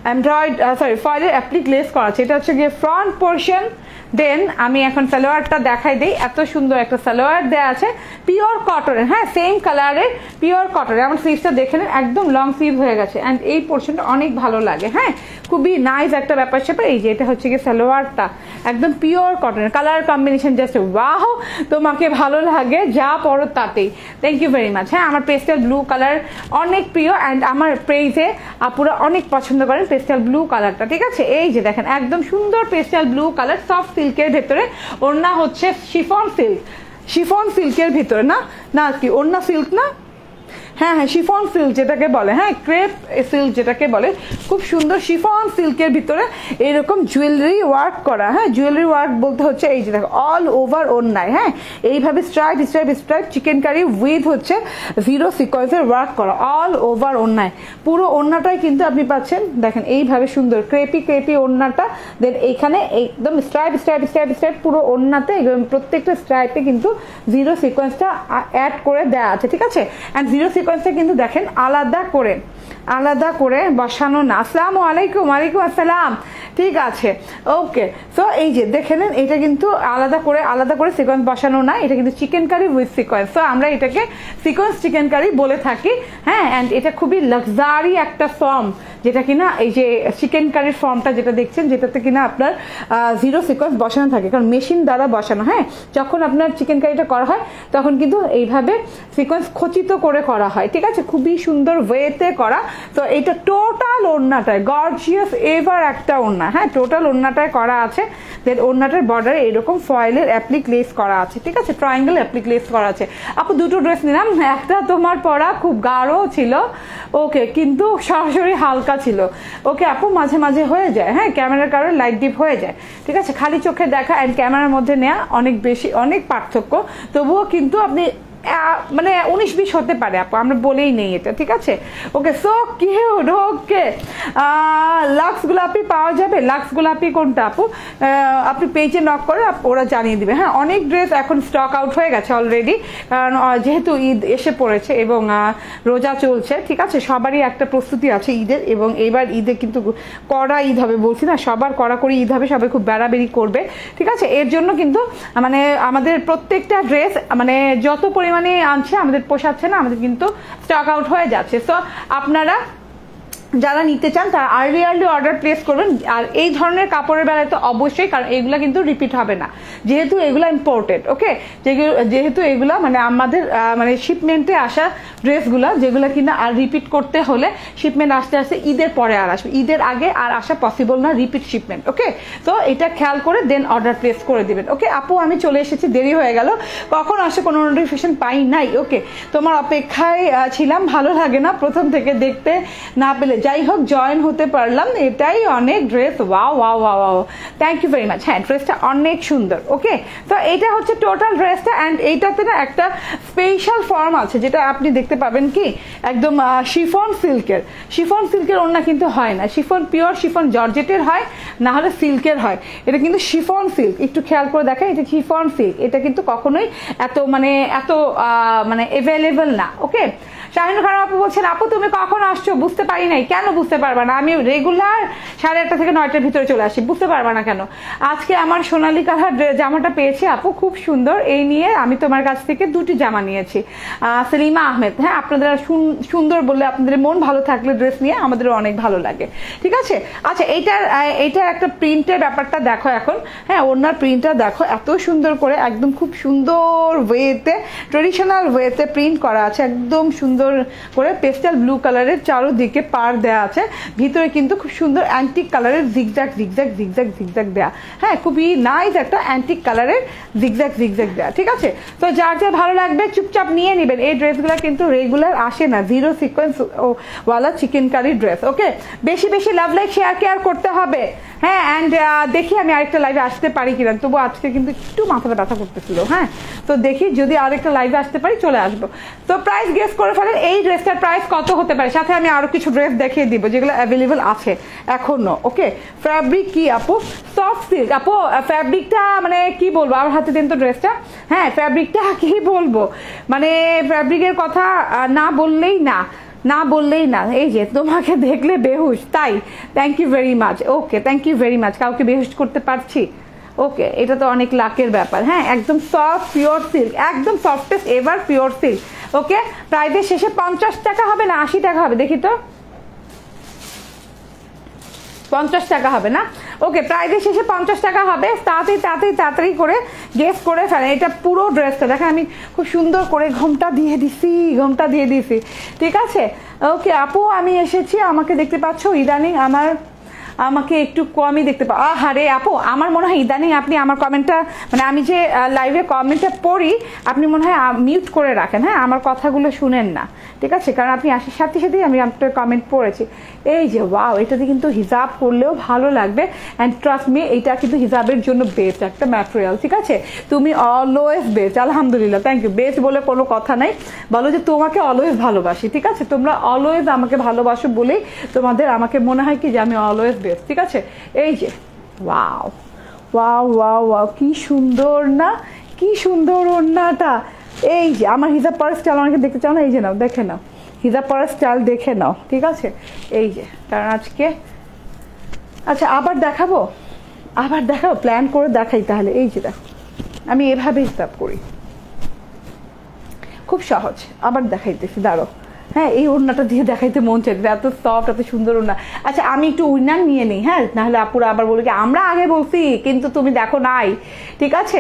এমব্রয়েড সরি ফয়েলের অ্যাপ্লিক লেস করা আছে। এটা হচ্ছে গিয়ে ফ্রন্ট পোর্শন। দেন আমি এখন সালোয়ারটা দেখাই দিই। এত সুন্দর একটা সালোয়ার দেওয়া আছে পিওর কটনের, হ্যাঁ সেম কালারের পিওর কটনের। আমার স্লিভসটা দেখে নেন একদম লং স্লিভ হয়ে গেছে অ্যান্ড এই পোর্শনটা অনেক ভালো লাগে, হ্যাঁ খুবই নাইস একটা ব্যাপার স্যাপার। এই যে এটা হচ্ছে গিয়ে সালোয়ারটা একদম পিওর কটনের, কালার কম্বিনেশন জাস্ট ওয়াও, তোমাকে ভালো লাগে যা পরো তাতেই। Thank you very much. হ্যাঁ আমার পেস্টেল ব্লু কালার অনেক প্রিয় অ্যান্ড আমার প্রেজে আপুরা অনেক পছন্দ করেন পেস্টেল ব্লু কালারটা, ঠিক আছে। এই যে দেখেন একদম সুন্দর পেস্টেল ব্লু কালার, সফট সিল্কের ভেতরে, ওড়না হচ্ছে শিফন সিল্ক, শিফন সিল্কের ভিতরে না না কি ওড়না সিল্ক না, হ্যাঁ হ্যাঁ শিফন সিল্ক যেটাকে বলে, হ্যাঁ ক্রেপ সিল্ক যেটাকে বলে, খুব সুন্দর শিফন সিল্কের ভিতরে এরকম জুয়েলারি ওয়ার্ক করা, হ্যাঁ জুয়েলারি ওয়ার্ক বলতে হচ্ছে এই যে দেখো অল ওভার ওড়নায়, হ্যাঁ এইভাবে stripe stripe stripe chikankari with হচ্ছে জিরো সিকোয়েন্সের ওয়ার্ক করা অল ওভার ওড়নায়, পুরো ওড়নাটাই কিন্তু আপনি পাচ্ছেন দেখেন এইভাবে সুন্দর ক্রেপি ক্রেপি ওড়নাটা। দেন এইখানে একদম স্ট্রাইপ স্ট্রাইপ স্ট্রাইপ স্ট্রাইপ পুরো ওড়নাতে প্রত্যেকটা স্ট্রাইপে কিন্তু জিরো সিকোয়েন্সটা অ্যাড করে দেওয়া আছে, ঠিক আছে। অ্যান্ড জিরো সিকোয়েন্সটা কিন্তু দেখেন আলাদা করে বসানো না। আসসালামু আলাইকুম। ওয়ালাইকুম আসসালাম, ঠিক আছে ওকে। সো এই যে দেখে নেন এটা কিন্তু আলাদা করে সিকোয়েন্স বসানো না, এটা কিন্তু chikankari with sequence. So আমরা এটাকে সিকোয়েন্স চিকেন কারি বলে থাকি, হ্যাঁ অ্যান্ড এটা খুবই লাক্সারি একটা ফর্ম, যেটা কিনা এই যে চিকেন কারির ফর্মটা যেটা দেখছেন যেটাতে কিনা আপনার জিরো সিকোয়েন্স বসানো থাকে, কারণ মেশিন দ্বারা বসানো, হ্যাঁ যখন আপনার চিকেন কারিটা করা হয় তখন কিন্তু এইভাবে সিকোয়েন্স খচিত করে করা হয়, ঠিক আছে, খুবই সুন্দর ওয়েতে করা। তো এটা টোটাল ওড়নাটায় গর্জিয়াস এভার একটা ওড়না, হ্যাঁ টোটাল ওড়নাটায় করা আছে। দেন ওড়নাটার বর্ডারে এরকম ফয়েলের অ্যাপ্লিক লেস করা আছে, ঠিক আছে, ট্রায়াঙ্গেল অ্যাপ্লিক লেস করা আছে। আপু দুটো ড্রেস নিলাম, একটা তোমার পরা খুব গাঢ় ছিল ওকে, কিন্তু সরাসরি হালকা ছিল ওকে আপু, মাঝে মাঝে হয়ে যায়, হ্যাঁ ক্যামেরার কারণে লাইট ডিপ হয়ে যায়, ঠিক আছে, খালি চোখে দেখা অ্যান্ড ক্যামেরার মধ্যে নেওয়া অনেক পার্থক্য, তবুও কিন্তু আপনি মানে 19-20 হতে পারে আপু, আমরা বলেই নেই এটা, ঠিক আছে ওকে। So cute okay. লাক্স গোলাপি পাওয়া যাবে? লাক্স গোলাপি কোনটা আপু? আপনি পেজে নক করে ওরা জানিয়ে দিবে, হ্যাঁ অনেক ড্রেস এখন স্টক আউট হয়ে গেছে অলরেডি, কারণ যেহেতু ঈদ এসে পড়েছে এবং রোজা চলছে, ঠিক আছে, সবারই একটা প্রস্তুতি আছে ঈদের, এবং এবার ঈদে কিন্তু কড়া ঈদ হবে, বলছি না সবার কড়াকড়ি ঈদ হবে, সবাই খুব বেড়াবেড়ি করবে, ঠিক আছে। এর জন্য কিন্তু মানে আমাদের প্রত্যেকটা ড্রেস মানে যত পরিমাণে আনছে আমাদের পোষাচ্ছে না, আমাদের কিন্তু স্টক আউট হয়ে যাচ্ছে। সো আপনারা যারা নিতে চান তারা আর্লি অর্ডার প্লেস করবেন। আর এই ধরনের কাপড়ের বেলায় তো অবশ্যই, কারণ এগুলা কিন্তু রিপিট হবে না, যেহেতু এগুলা ইম্পোর্টেড ওকে, যেহেতু এগুলা মানে আমাদের মানে শিপমেন্টে আসা ড্রেসগুলা, যেগুলো কিনা আর রিপিট করতে হলে শিপমেন্ট আসতে আসতে ঈদের পরে আর আসবে, ঈদের আগে আর আসা পসিবল না রিপিট শিপমেন্ট ওকে। তো এটা খেয়াল করে দেন অর্ডার প্লেস করে দিবেন ওকে। আপু আমি চলে এসেছি, দেরি হয়ে গেল, কখন আসে কোনো নোটিফিকেশন পাই নাই ওকে, তোমার অপেক্ষায় ছিলাম, ভালো লাগে না প্রথম থেকে দেখতে না পেলে, যাই হোক জয়েন হতে পারলাম, এটাই অনেক। Dress wow wow wow wow, thank you very much. হ্যাঁ ড্রেসটা অনেক সুন্দর ওকে। তো এটা হচ্ছে টোটাল ড্রেসটা অ্যান্ড এইটাতে না একটা স্পেশাল ফর্ম আছে যেটা আপনি দেখতে পাবেন কি একদম শিফন সিল্কের ওড়না কিন্তু হয় না, শিফন পিওর শিফন জর্জেটের হয়, না হলে সিল্কের হয়, এটা কিন্তু শিফন সিল্ক, একটু খেয়াল করে দেখেন এটা শিফন সিল্ক, এটা কিন্তু কখনোই এত মানে অ্যাভেলেবল না ওকে। শাহিনুর খান আপু বলছেন আপু তুমি কখন আসছো? বুঝতে পারি নাই। কেন বুঝতে পারবা না? আমি রেগুলার 8:30 থেকে 9টার ভিতরে চলে আসি, বুঝতে পারবা না কেন? আজকে আমার সোনালী কালার জামাটা পেয়েছি আপু, খুব সুন্দর, এই নিয়ে আমি তোমার কাছ থেকে 2টি জামা নিয়েছি। সেলিমা আহমেদ, হ্যাঁ আপনাদের সুন্দর বললে, আপনাদের মন ভালো থাকলে ড্রেস নিয়ে আমাদের অনেক ভালো লাগে, ঠিক আছে। আচ্ছা এইটার একটা প্রিন্টের ব্যাপারটা দেখো এখন, হ্যাঁ ওনার প্রিন্টটা দেখো এত সুন্দর করে, একদম খুব সুন্দর ওয়েতে, ট্রেডিশনাল ওয়েতে প্রিন্ট করা আছে, একদম সুন্দর করে পেস্টেল ব্লু কালারের চারোদিকে পার দেয়া আছে, ভিতরে কিন্তু খুব সুন্দর অ্যান্টিক কালারের জিগজ্যাগ দেয়া, হ্যাঁ খুবই নাইস একটা অ্যান্টিক কালারের জিগজ্যাগ দেয়া, ঠিক আছে। তো যার যা ভালো লাগবে চুপচাপ নিয়ে নেবেন, এই ড্রেসগুলো কিন্তু রেগুলার আসে না, জিরো সিকোয়েন্স ওয়ালা চিকেন কারি ড্রেস ওকে। বেশি লাভ লাইক শেয়ার কেয়ার করতে হবে, হ্যাঁ অ্যান্ড দেখি আমি আরেকটা লাইভে আসতে পারি কিনা, তবু আজকে কিন্তু একটু মাথাটা ব্যথা করতেছিল, হ্যাঁ তো দেখি যদি আরেকটা লাইভে আসতে পারি চলে আসবো। তো প্রাইস গেস করে ফেলেন এই ড্রেসটার প্রাইস কত হতে পারে, সাথে আমি আরো কিছু ড্রেস দেখিয়ে দিব যেগুলো অ্যাভেলেবল আছে এখনো ওকে। ফ্যাব্রিক কি আপু? সফট সিল্ক আপু, ফ্যাব্রিকটা মানে কি বলবো, আমার হাতে দেন তো ড্রেসটা, হ্যাঁ ফ্যাব্রিকটা কি বলবো, মানে ফ্যাব্রিকের কথা না বললেই না, না বললেই না, এই যে তোমাকে দেখলে বেহুশ তাই, thank you very much. Okay, thank you very much. কাউকে বেহুশ করতে পারছি? ওকে, এটা তো অনেক লাকের ব্যাপার। হ্যাঁ, একদম সফট পিওর সিল্ক, একদম softest ever pure silk. Okay, প্রাইসের শেষে 50 টাকা হবে না 80 টাকা হবে? দেখি তো, 50 টাকা হবে না? ওকে, প্রাইসের শেষে 50 টাকা হবে। তাড়াতাড়ি করে গেস করে ফেলেন। এটা পুরো ড্রেসটা দেখেন, আমি খুব সুন্দর করে ঘোমটা দিয়ে দিছি, ঠিক আছে? ওকে আপু, আমি এসেছি, আমাকে দেখতে পাচ্ছ ইদানিং আমাকে একটু কমই দেখতে পাও। আরে আপু, আমার মনে হয় ইদানিং আপনি আমার কমেন্টটা, মানে আমি যে লাইভে কমেন্টটা পড়ি, আপনি মনে হয় মিউট করে রাখেন। হ্যাঁ, আমার কথাগুলো শুনেন না, ঠিক আছে? কারণ আপনি আসার সাথেই আমি আপনার কমেন্ট পড়েছি। এই যে ওয়াও, এটাতে কিন্তু হিজাব করলেও ভালো লাগবে। অ্যান্ড ট্রাস্ট মি, এটা কিন্তু হিজাবের জন্য বেস্ট একটা ম্যাটেরিয়াল, ঠিক আছে? তুমি অলওয়েজ বেস্ট। আলহামদুলিল্লাহ, থ্যাংক ইউ। বেস্ট বলে কোনো কথা নাই, বলো যে তোমাকে অলওয়েজ ভালোবাসি, ঠিক আছে? তোমরা অলওয়েজ আমাকে ভালোবাসো বলেই তোমাদের আমাকে মনে হয় কি যে আমি অলওয়েজ বেস্ট, ঠিক আছে? এই যে ওয়াও ওয়াও ওয়াও ওয়াও, কি সুন্দর না, কি সুন্দর ওড়নাটা। এই যে আমার হিজাব পরার স্টাইল অনেকে দেখতে চাও না, এই যে নাও, দেখে নাও হিজাব পরার স্টাইল, দেখে নাও, ঠিক আছে? এই যে, কারণ আজকে আচ্ছা আবার দেখাবো, প্ল্যান করে দেখাই তাহলে। এই যে দেখো, আমি এভাবে হিসাব করি, খুব সহজ। আবার দেখাইতেছি, দাঁড়ো। হ্যাঁ, এই ওড়নাটা দিয়ে দেখাইতে মন চাইছে, এত সফট, এত সুন্দর ওড়না। আচ্ছা, আমি একটু উইনার নিয়ে নিই, হ্যাঁ, নাহলে আপুরা আবার বলে কি আমরা আগে বলছি কিন্তু তুমি দেখো নাই, ঠিক আছে?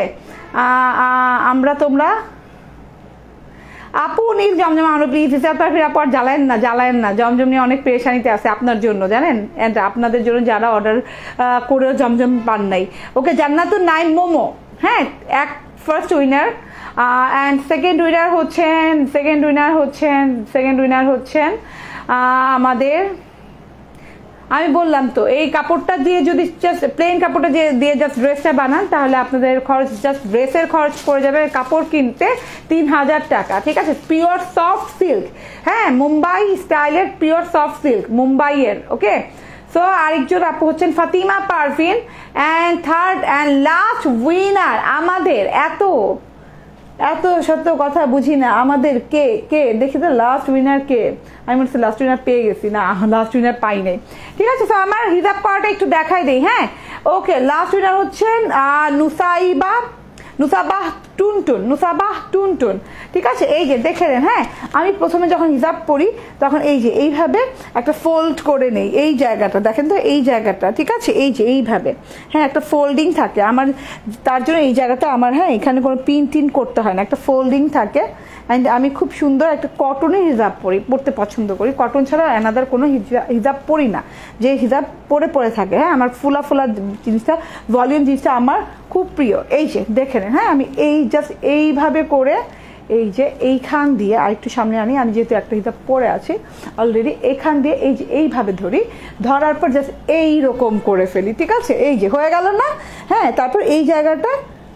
তোমরা আপু নীল জমজম আমরা প্লিজ হিসাব আপু আর জ্বালায়েন না, জমজম নিয়ে অনেক পেরেশানিতে আছে আপনার জন্য, জানেন? এন্ড আপনাদের জন্য যারা অর্ডার করেও জমজম পান নাই। ওকে, জান্নাতুন নাইম মোমো, হ্যাঁ, এক first winner. And second winner হচ্ছেন আমাদের, আমি বললাম তো, এই কাপড়টা দিয়ে যদি জাস্ট প্লেন কাপড়টা দিয়ে জাস্ট ড্রেসটা বানান, তাহলে আপনাদের খরচ জাস্ট ড্রেসের খরচ পড়ে যাবে কাপড় কিনতে 3000 টাকা, ঠিক আছে? পিওর সফট সিল্ক, হ্যাঁ, মুম্বাই স্টাইলের পিওর সফট সিল্ক, মুম্বাইয়ের। ওকে, সো আরেকজন আপু হচ্ছেন Fatima Parvin. And third and last winner আমাদের, এত সত্য কথা বুঝি না, আমাদের কে দেখি তো লাস্ট উইনার কে। আমি বলছি লাস্ট উইনার পেয়ে গেছি, না লাস্ট উইনার পাই নাই, ঠিক আছে? তো আমার হিজাব পাওয়াটা একটু দেখাই দেই। হ্যাঁ, ওকে, লাস্ট উইনার হচ্ছেন নুসাবাহ টুনটুন, ঠিক আছে? এই যে দেখে নেন। হ্যাঁ, আমি প্রথমে যখন হিজাব পরি তখন এই যে এইভাবে একটা ফোল্ড করে নেই, এই জায়গাটা দেখেন তো, এই জায়গাটা, ঠিক আছে? এই যে এইভাবে, হ্যাঁ, একটা ফোল্ডিং থাকে আমার, তার জন্য এই জায়গাটা আমার, হ্যাঁ, এখানে কোনো পিন করতে হয় না, একটা ফোল্ডিং থাকে। অ্যান্ড আমি খুব সুন্দর একটা কটনের হিজাব পরতে পছন্দ করি, কটন ছাড়া অ্যানাদার কোনো হিজাব পরি না, যে হিজাব পরে থাকে। হ্যাঁ, আমার ফুলা জিনিসটা, ভলিউম জিনিসটা আমার খুব প্রিয়। এই যে দেখে নেন। হ্যাঁ, আমি এই জাস্ট এইভাবে করে, এই যে এইখান দিয়ে আরেকটু সামনে আনি, আমি যেহেতু একটা হিজাব পরে আছি অলরেডি, এইখান দিয়ে এই যে এইভাবে ধরার পর জাস্ট এইরকম করে ফেলি, ঠিক আছে? এই যে হয়ে গেল না? হ্যাঁ, তারপর এই জায়গাটা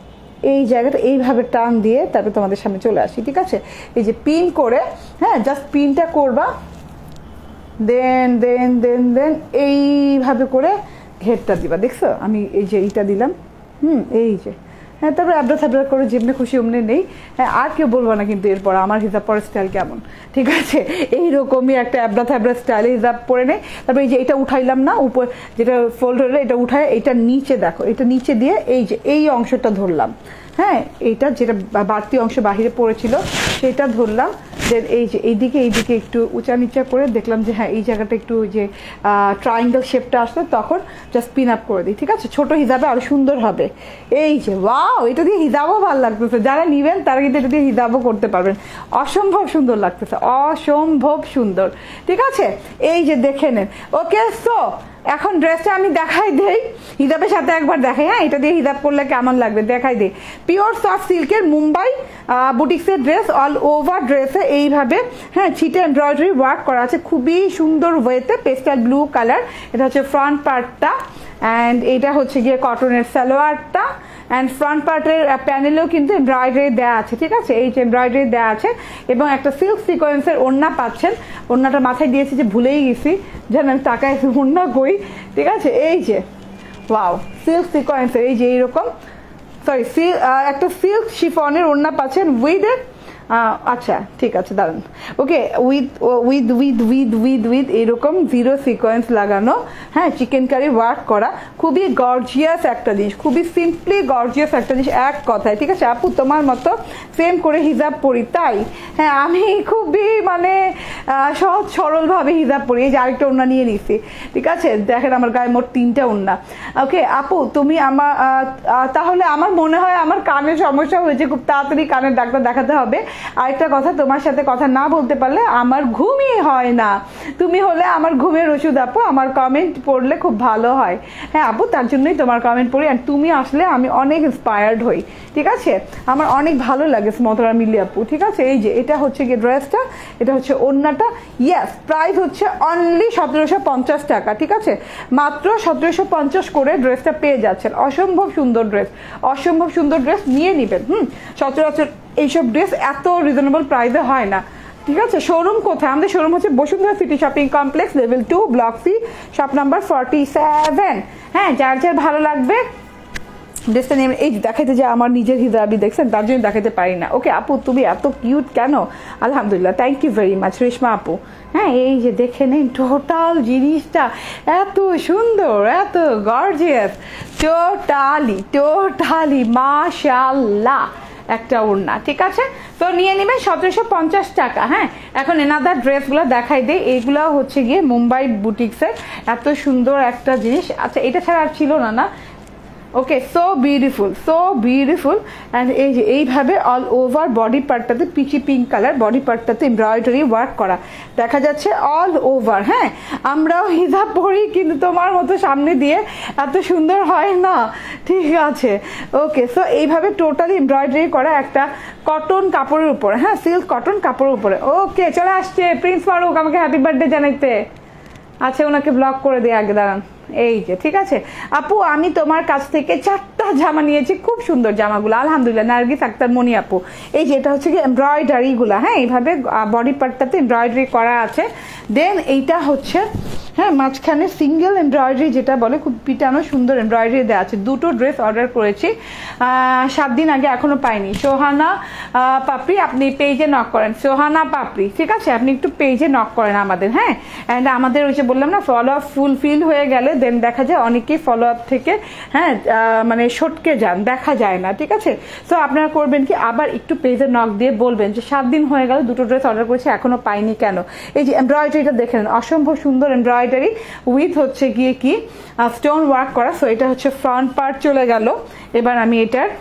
এইভাবে টান দিয়ে তারপর তোমাদের সামনে চলে আসি, ঠিক আছে? এই যে পিন করে, হ্যাঁ, জাস্ট পিনটা করবা, দেন এইভাবে করে ঘেরটা দিবা। দেখছো আমি এই যে এইটা দিলাম, এই যে, হ্যাঁ, তারপরে আবড়া করে যেমনি খুশি অমনি নেই। হ্যাঁ, আর কেউ বলবো না কিন্তু এরপর আমার হিজাব পরার স্টাইল কেমন, ঠিক আছে? এইরকমই একটা আবড়া স্টাইলে হিজাব পরে নেই। তারপরে এই যে এটা উঠাইলাম না, উপর যেটা ফোল্ড হলে এটা উঠায়, এটা নিচে দেখো, এটা নিচে দিয়ে এই যে এই অংশটা ধরলাম, হ্যাঁ, এইটা যেটা বাড়তি অংশ বাহিরে পড়েছিল সেটা ধরলাম। দেন এই যে এইদিকে একটু উঁচা নিচা করে দেখলাম যে হ্যাঁ, এই জায়গাটা একটু যে ট্রায়াঙ্গেল শেপটা আসলো, তখন জাস্ট পিন আপ করে দিই, ঠিক আছে? ছোট হিজাবে আরো সুন্দর হবে। এই যে ওয়াও, এটা দিয়ে হিজাবও ভালো লাগতেছে, যারা নিবেন তারা কিন্তু এটা দিয়ে হিজাবও করতে পারবেন, অসম্ভব সুন্দর লাগতেছে, অসম্ভব সুন্দর, ঠিক আছে? এই যে দেখে নেন। ওকে, সো এখন ড্রেসটা আমি দেখাই দেই, হিজাবের সাথে একবার দেখাই। হ্যাঁ, এটা দিয়ে হিজাব করলে কেমন লাগবে দেখাই দেই। পিওর সফট সিল্কের মুম্বাই বুটিক্সের ড্রেস, অল ওভার ড্রেসে এইভাবে, হ্যাঁ, ছিটে এমব্রয়ডারি ওয়ার্ক করা আছে খুবই সুন্দর ওয়েতে, পেস্টাল ব্লু কালার। এটা হচ্ছে ফ্রন্ট পার্টটা, অ্যান্ড এটা হচ্ছে গিয়ে কটনের সালোয়ারটা। অ্যান্ড ফ্রন্ট পার্টের প্যানেলেও কিন্তু এমব্রয়ডারি দেওয়া আছে, ঠিক আছে? এই যে এমব্রয়ডারি দেওয়া আছে, এবং একটা সিল্ক সিকোয়েন্সের ওড়না পাচ্ছেন। ওড়নাটা মাথায় দিয়েছি যে ভুলেই গেছি, যেন আমি টাকায় ওড়না কই, ঠিক আছে? এই যে ওয়াও, সিল্ক সিকোয়েন্সের এই যে এইরকম, একটা সিল্ক শিফনের ওড়না পাচ্ছেন উইথ আচ্ছা ঠিক আছে দাঁড়ান okay with with with with with with এরকম জিরো সিকোয়েন্স লাগানো হ্যাঁ চিকেন কারি ওয়ার্ক করা খুবই গর্জিয়াস একটা জিনিস খুবই সিম্পলি গর্জিয়াস একটা জিনিস এক কথায় ঠিক আছে আপু তোমার মতো সেম করে হিজাব পরি তাই হ্যাঁ আমি খুবই মানে সহজ সরলভাবে হিজাব পরি এই যে আরেকটা ওড়না নিয়ে নিছি ঠিক আছে দেখেন আমার গায়ে মোট 3টা ওড়না ওকে আপু তুমি আমার তাহলে আমার মনে হয় আমার কানের সমস্যা হয়েছে খুব তাড়াতাড়ি কানের ডাক্তার দেখাতে হবে আরেকটা কথা তোমার সাথে কথা না বলতে পারলে আমার ঘুমই হয় না তুমি হলে আমার ঘুমের ওষুধ আপু আমার কমেন্ট পড়লে খুব ভালো হয় হ্যাঁ আপু তার জন্যই তোমার কমেন্ট পড়ি আর তুমি আসলে আমি অনেক ইন্সপায়ার্ড হই ঠিক আছে আমার অনেক ভালো লাগে স্মতরা মিলি আপু ঠিক আছে এই যে এটা হচ্ছে কি ড্রেসটা এটা হচ্ছে ওড়নাটা ইয়েস প্রাইস হচ্ছে অনলি 1750 টাকা ঠিক আছে মাত্র 1750 করে ড্রেসটা পেয়ে যাচ্ছেন অসম্ভব সুন্দর ড্রেস নিয়ে নেবেন সচরাচর এইসব ড্রেস এত রিজনেবল প্রাইসে হয় না ঠিক আছে শোরুম কোথায় আমাদের শোরুম হচ্ছে Bashundhara city shopping complex level 2 block C shop number 47 হ্যাঁ যার যার ভালো লাগবে ড্রেসটা নিয়ে এই দেখাইতে যে আমার নিজের হিজাবি দেখছেন তার জন্য দেখাতে পারি না ওকে আপু তুমি এত কিউট কেন আলহামদুলিল্লাহ thank you very much Reshma আপু হ্যাঁ এই যে দেখে নিন টোটাল জিনিসটা এত সুন্দর এত গর্জিয়াস টোটালি মাশাআল্লাহ একটা ওড়না ঠিক আছে তো নিয়ে নেবেন 1750 টাকা হ্যাঁ এখন এনাদার ড্রেসগুলো দেখাই দেয় এইগুলো হচ্ছে গিয়ে মুম্বাই বুটিক্সের এত সুন্দর একটা জিনিস আচ্ছা এটা ছাড়া আর ছিল না ওকে সো বিউটিফুল অ্যান্ড এই যে এইভাবে অল ওভার বডি পার্টটাতে পিচি পিঙ্ক কালার বডি পার্টটাতে এমব্রয়ডারি ওয়ার্ক করা দেখা যাচ্ছে অল ওভার হ্যাঁ আমরাও হিজাব পরি কিন্তু তোমার মতো সামনে দিয়ে এত সুন্দর হয় না ঠিক আছে ওকে সো এইভাবে টোটালি এমব্রয়ডারি করা একটা কটন কাপড়ের উপরে হ্যাঁ সিল্ক কটন কাপড়ের উপরে ওকে চলে আসছে প্রিন্স ফারুক আমাকে হ্যাপি বার্থডে জানাইতে আচ্ছা ওনাকে ব্লক করে দিয়ে আগে দাঁড়ান এই যে ঠিক আছে আপু আমি তোমার কাছ থেকে 4টা জামা নিয়েছি খুব সুন্দর জামাগুলো আলহামদুলিল্লাহ নার্গিস আক্তার মনি আপু এই যে এটা হচ্ছে কি এমব্রয়ডারি গুলা হ্যাঁ এইভাবে বডি পার্টটাতে এমব্রয়ডারি করা আছে দেন এইটা হচ্ছে হ্যাঁ মাঝখানে সিঙ্গেল এমব্রয়ডারি যেটা বলে খুব পিটানো সুন্দর এমব্রয়ডারি দেওয়া আছে দুটো ড্রেস অর্ডার করেছি 7 দিন আগে এখনো পাইনি সোহানা পাপড়ি আপনি পেজে নক করেন সোহানা পাপড়ি ঠিক আছে আপনি একটু পেজে নক করেন আমাদের হ্যাঁ অ্যান্ড আমাদের ওই যে বললাম না ফলো আপ ফুলফিল হয়ে গেলে দেন দেখা যায় অনেকেই ফলো আপ থেকে হ্যাঁ মানে সটকে যান দেখা যায় না ঠিক আছে তো আপনারা করবেন কি আবার একটু পেজে নক দিয়ে বলবেন যে 7 দিন হয়ে গেল দুটো ড্রেস অর্ডার করেছি এখনো পাইনি কেন এই যে এমব্রয়ডারিটা দেখেন অসম্ভব সুন্দর এমব্রয়ডারি উইথ হচ্ছে গিয়ে কি স্টোন ওয়ার্ক করা সো এটা হচ্ছে ফ্রন্ট পার্ট চলে গেল এবার আমি এটার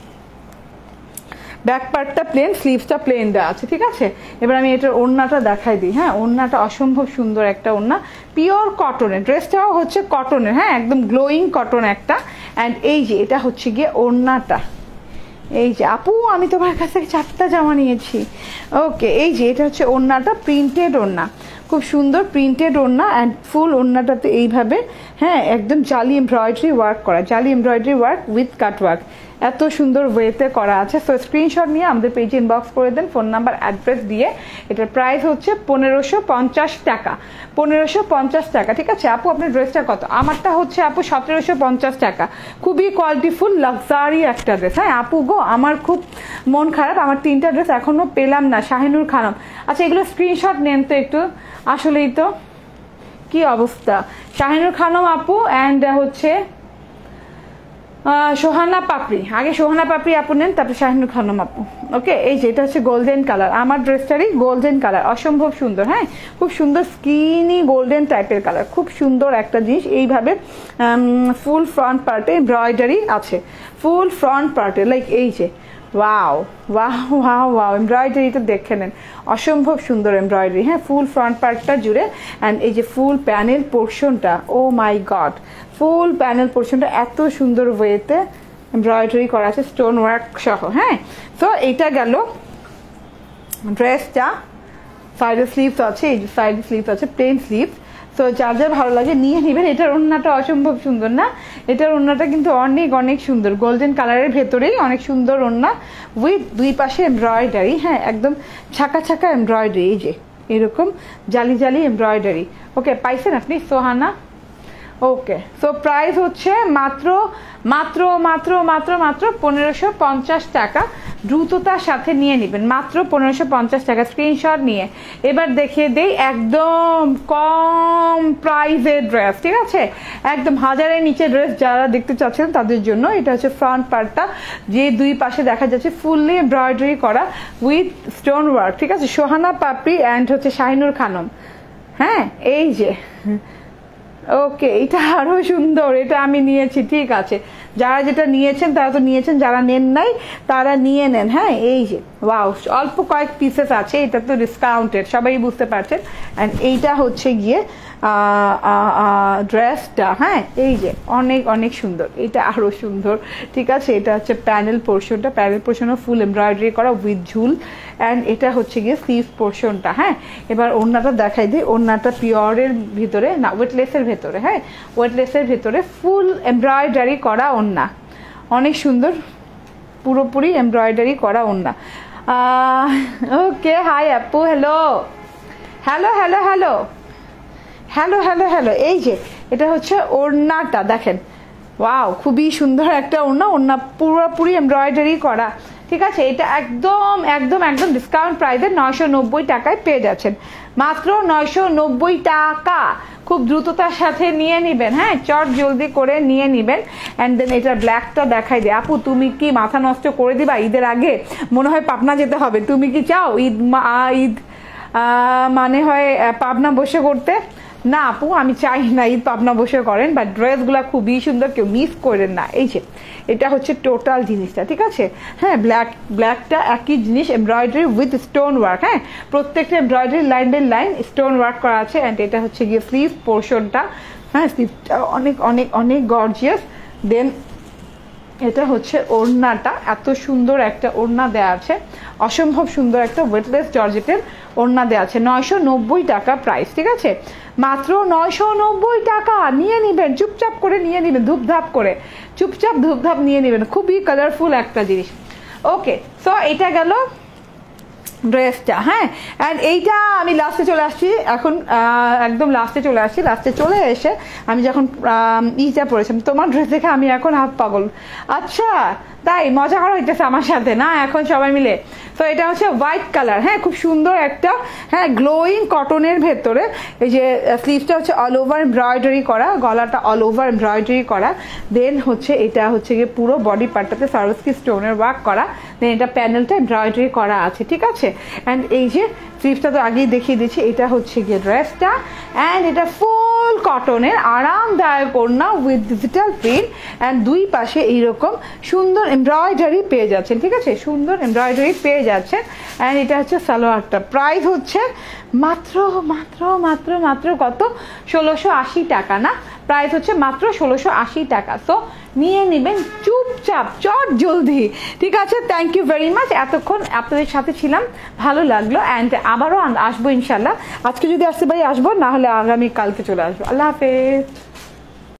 ব্যাক পার্টটা প্লেন স্লিভসটা প্লেন দেওয়া আছে ঠিক আছে এবার আমি এটার ওড়নাটা দেখাই দিই হ্যাঁ ওড়নাটা অসম্ভব সুন্দর একটা ওড়না পিওর কটনের ড্রেসটাও হচ্ছে কটনের হ্যাঁ একদম গ্লোয়িং কটন একটা অ্যান্ড এই যে এটা হচ্ছে গিয়ে ওড়নাটা এই যে আপু আমি তোমার কাছ থেকে 4টা জামা নিয়েছি ওকে এই যে এটা হচ্ছে ওড়নাটা প্রিন্টেড ওড়না খুব সুন্দর প্রিন্টেড ওড়না অ্যান্ড ফুল ওড়নাটাতে এইভাবে হ্যাঁ একদম জালি এমব্রয়ডারি ওয়ার্ক করা জালি embroidery work with cut work এত সুন্দর ওয়েতে করা আছে সো স্ক্রিনশট নিয়ে আমাদের পেজে ইনবক্স করে দেন ফোন নাম্বার অ্যাড্রেস দিয়ে এটার প্রাইস হচ্ছে 1550 টাকা 1550 টাকা ঠিক আছে আপু আপনার ড্রেসটা কত আমারটা হচ্ছে আপু 1750 টাকা খুবই কোয়ালিটিফুল লাক্সারি একটা ড্রেস হ্যাঁ আপু গো আমার খুব মন খারাপ আমার 3টা ড্রেস এখনো পেলাম না শাহিনুর খানম আচ্ছা এগুলো স্ক্রিনশট নেন তো একটু আসলেই তো কি অবস্থা শাহিনুর খানম আপু অ্যান্ড হচ্ছে সোহানা পাপড়ি আগে সোহানা পাপড়ি আপু নেন তারপরে শাহিনুর খানম আপু ওকে এই যে এটা হচ্ছে গোল্ডেন কালার আমার ড্রেসটারই গোল্ডেন কালার অসম্ভব সুন্দর হ্যাঁ খুব সুন্দর স্কিনি গোল্ডেন টাইপের কালার খুব সুন্দর একটা জিনিস এইভাবে ফুল ফ্রন্ট পার্টে এমব্রয়ডারি আছে ফুল ফ্রন্ট পার্টে লাইক এই যে ওয়াও ওয়াও ওয়াও ওয়াও এমব্রয়ডারিটা দেখে নেন অসম্ভব সুন্দর এমব্রয়ডারি হ্যাঁ ফুল ফ্রন্ট পার্টটা জুড়ে অ্যান্ড এই যে ফুল প্যানেল পোর্শনটা ও মাই গড ফুল প্যানেল পোর্শনটা এত সুন্দর ওয়েতে এমব্রয়ডারি করা আছে স্টোন ওয়ার্ক সহ হ্যাঁ তো এইটা গেল ড্রেসটা সাইডে স্লিভস আছে এই যে সাইডে স্লিভস আছে প্লেন স্লিভস তো যার যার ভালো লাগে নিয়ে নেবেন এটার ওড়নাটা অসম্ভব সুন্দর না এটার ওড়নাটা কিন্তু অনেক অনেক সুন্দর গোল্ডেন কালারের ভেতরেই অনেক সুন্দর ওড়না উইথ দুই পাশে এমব্রয়ডারি হ্যাঁ একদম ছাকা ছাকা এমব্রয়ডারি এই যে এরকম জালি জালি এমব্রয়ডারি ওকে পাইছেন আপনি সোহানা ওকে, সো প্রাইস হচ্ছে মাত্র মাত্র মাত্র মাত্র মাত্র 1550 টাকা। দ্রুততার সাথে নিয়ে নেবেন, মাত্র 1550 টাকা। স্ক্রিনশট নিয়ে এবার দেখিয়ে দেই একদম কম প্রাইসের ড্রেস, ঠিক আছে? একদম 1000-এর নিচে ড্রেস যারা দেখতে চাচ্ছেন তাদের জন্য এটা হচ্ছে ফ্রন্ট পার্টটা, যে দুই পাশে দেখা যাচ্ছে ফুললি এমব্রয়ডারি করা উইথ স্টোন ওয়ার্ক, ঠিক আছে? সোহানা পাপড়ি অ্যান্ড হচ্ছে শাহিনুর খানম। হ্যাঁ, এই যে ওকে, এটা আরো সুন্দর, এটা আমি নিয়েছি, ঠিক আছে? যারা যেটা নিয়েছেন তারা তো নিয়েছেন, যারা নেন নাই তারা নিয়ে নেন। হ্যাঁ, এই যে ওয়াও, অল্প কয়েক পিসেস আছে, এটা তো ডিসকাউন্টেড, সবাই বুঝতে পারছেন। অ্যান্ড এইটা হচ্ছে গিয়ে ড্রেসটা। হ্যাঁ, এই যে অনেক অনেক সুন্দর, এটা আরো সুন্দর, ঠিক আছে? এটা হচ্ছে প্যানেল পোর্শনটা, প্যানেল পোর্শনও ফুল এমব্রয়ডারি করা উইথ ঝুল। অ্যান্ড এটা হচ্ছে গিয়ে স্লিভ পোর্শনটা। হ্যাঁ, এবার ওড়নাটা দেখাই দিই। ওড়নাটা পিওরের ভিতরে না, ওয়েটলেসের ভেতরে। হ্যাঁ, ওয়েটলেসের ভেতরে ফুল এমব্রয়ডারি করা ওড়না, অনেক সুন্দর, পুরোপুরি এমব্রয়ডারি করা ওড়না। ওকে, হাই আপু, hello hello hello hello hello hello hello. এই যে এটা হচ্ছে ওড়নাটা, দেখেন, ওয়াও, খুবই সুন্দর একটা ওড়না। ওড়না পুরোপুরি এমব্রয়ডারি করা, ঠিক আছে? এটা একদম একদম একদম ডিসকাউন্ট প্রাইসে 990 টাকায় পেয়ে যাচ্ছেন, মাত্র 990 টাকা। খুব দ্রুততার সাথে নিয়ে নেবেন। হ্যাঁ, চট জলদি করে নিয়ে নেবেন। অ্যান্ড দেন এটার ব্ল্যাকটা দেখাই দে। আপু তুমি কি মাথা নষ্ট করে দিবা ঈদের আগে? মনে হয় পাবনা যেতে হবে। তুমি কি চাও ঈদ মানে হয় পাবনা বসে করতে? না আপু, আমি চাই না ঈদ পাবনা বসে করেন, বাট ড্রেসগুলো খুবই সুন্দর, কেউ মিস করেন না। এই যে এটা হচ্ছে টোটাল জিনিসটা, ঠিক আছে? হ্যাঁ, ব্ল্যাকটা একই জিনিস, এমব্রয়ডারি উইথ স্টোন ওয়ার্ক। হ্যাঁ, প্রত্যেকটা embroidery line by line stone work করা আছে। অ্যান্ড এটা হচ্ছে গিয়ে স্লিভ পোর্শনটা। হ্যাঁ, স্লিভটা অনেক অনেক অনেক গর্জিয়াস। দেন এটা হচ্ছে ওড়নাটা, এত সুন্দর একটা ওড়না দেওয়া আছে, অসম্ভব সুন্দর একটা ওয়েটলেস জর্জেটের ওড়না দেওয়া আছে। 990 টাকা প্রাইস, ঠিক আছে? মাত্র 990 টাকা। নিয়ে নেবেন, চুপচাপ করে নিয়ে নেবেন, ধূপধাপ করে, চুপচাপ ধূপধাপ নিয়ে নেবেন। খুবই কালারফুল একটা জিনিস। ওকে, সো এটা গেল ড্রেসটা। হ্যাঁ, অ্যান্ড এইটা আমি লাস্টে চলে আসছি এখন, একদম লাস্টে চলে আসছি। লাস্টে চলে এসে আমি যখন ইটা পরেছিলাম, তোমার ড্রেস দেখে আমি এখন হাফ পাগল। আচ্ছা, তাই মজা করা হইতেছে আমার সাথে না এখন সবাই মিলে? তো এটা হচ্ছে হোয়াইট কালার। হ্যাঁ, খুব সুন্দর একটা, হ্যাঁ, গ্লোয়িং কটনের ভেতরে। এই যে স্লিভসটা হচ্ছে অল ওভার এমব্রয়ডারি করা, গলাটা অল ওভার এমব্রয়ডারি করা। দেন হচ্ছে এটা হচ্ছে গিয়ে পুরো বডি পার্টটাতে সার্ভিসকি স্টোনের ওয়ার্ক করা। দেন এটা প্যানেলটা এমব্রয়ডারি করা আছে, ঠিক আছে? অ্যান্ড এই যে স্লিভসটা তো আগেই দেখিয়ে দিচ্ছি। এটা হচ্ছে গিয়ে ড্রেসটা, অ্যান্ড এটা ফুল কটনের আরামদায়ক ওড়না উইথ ডিজিটাল প্রিন্ট। অ্যান্ড দুই পাশে এইরকম সুন্দর এমব্রয়ডারি পেয়ে যাচ্ছেন, ঠিক আছে? সুন্দর এমব্রয়ডারি পেয়ে যাচ্ছেন। অ্যান্ড এটা হচ্ছে সালোয়ারটা। প্রাইস হচ্ছে মাত্র মাত্র মাত্র মাত্র কত? 1680 টাকা না? প্রাইস হচ্ছে মাত্র 1680 টাকা। সো নিয়ে নেবেন চুপচাপ, চট জলদি, ঠিক আছে? Thank you very much. এতক্ষণ আপনাদের সাথে ছিলাম, ভালো লাগলো। অ্যান্ড আবারও আসবো ইনশাল্লাহ। আজকে যদি আসতে পারি আসবো, না হলে আগামী কালকে চলে আসবো। আল্লাহ হাফেজ।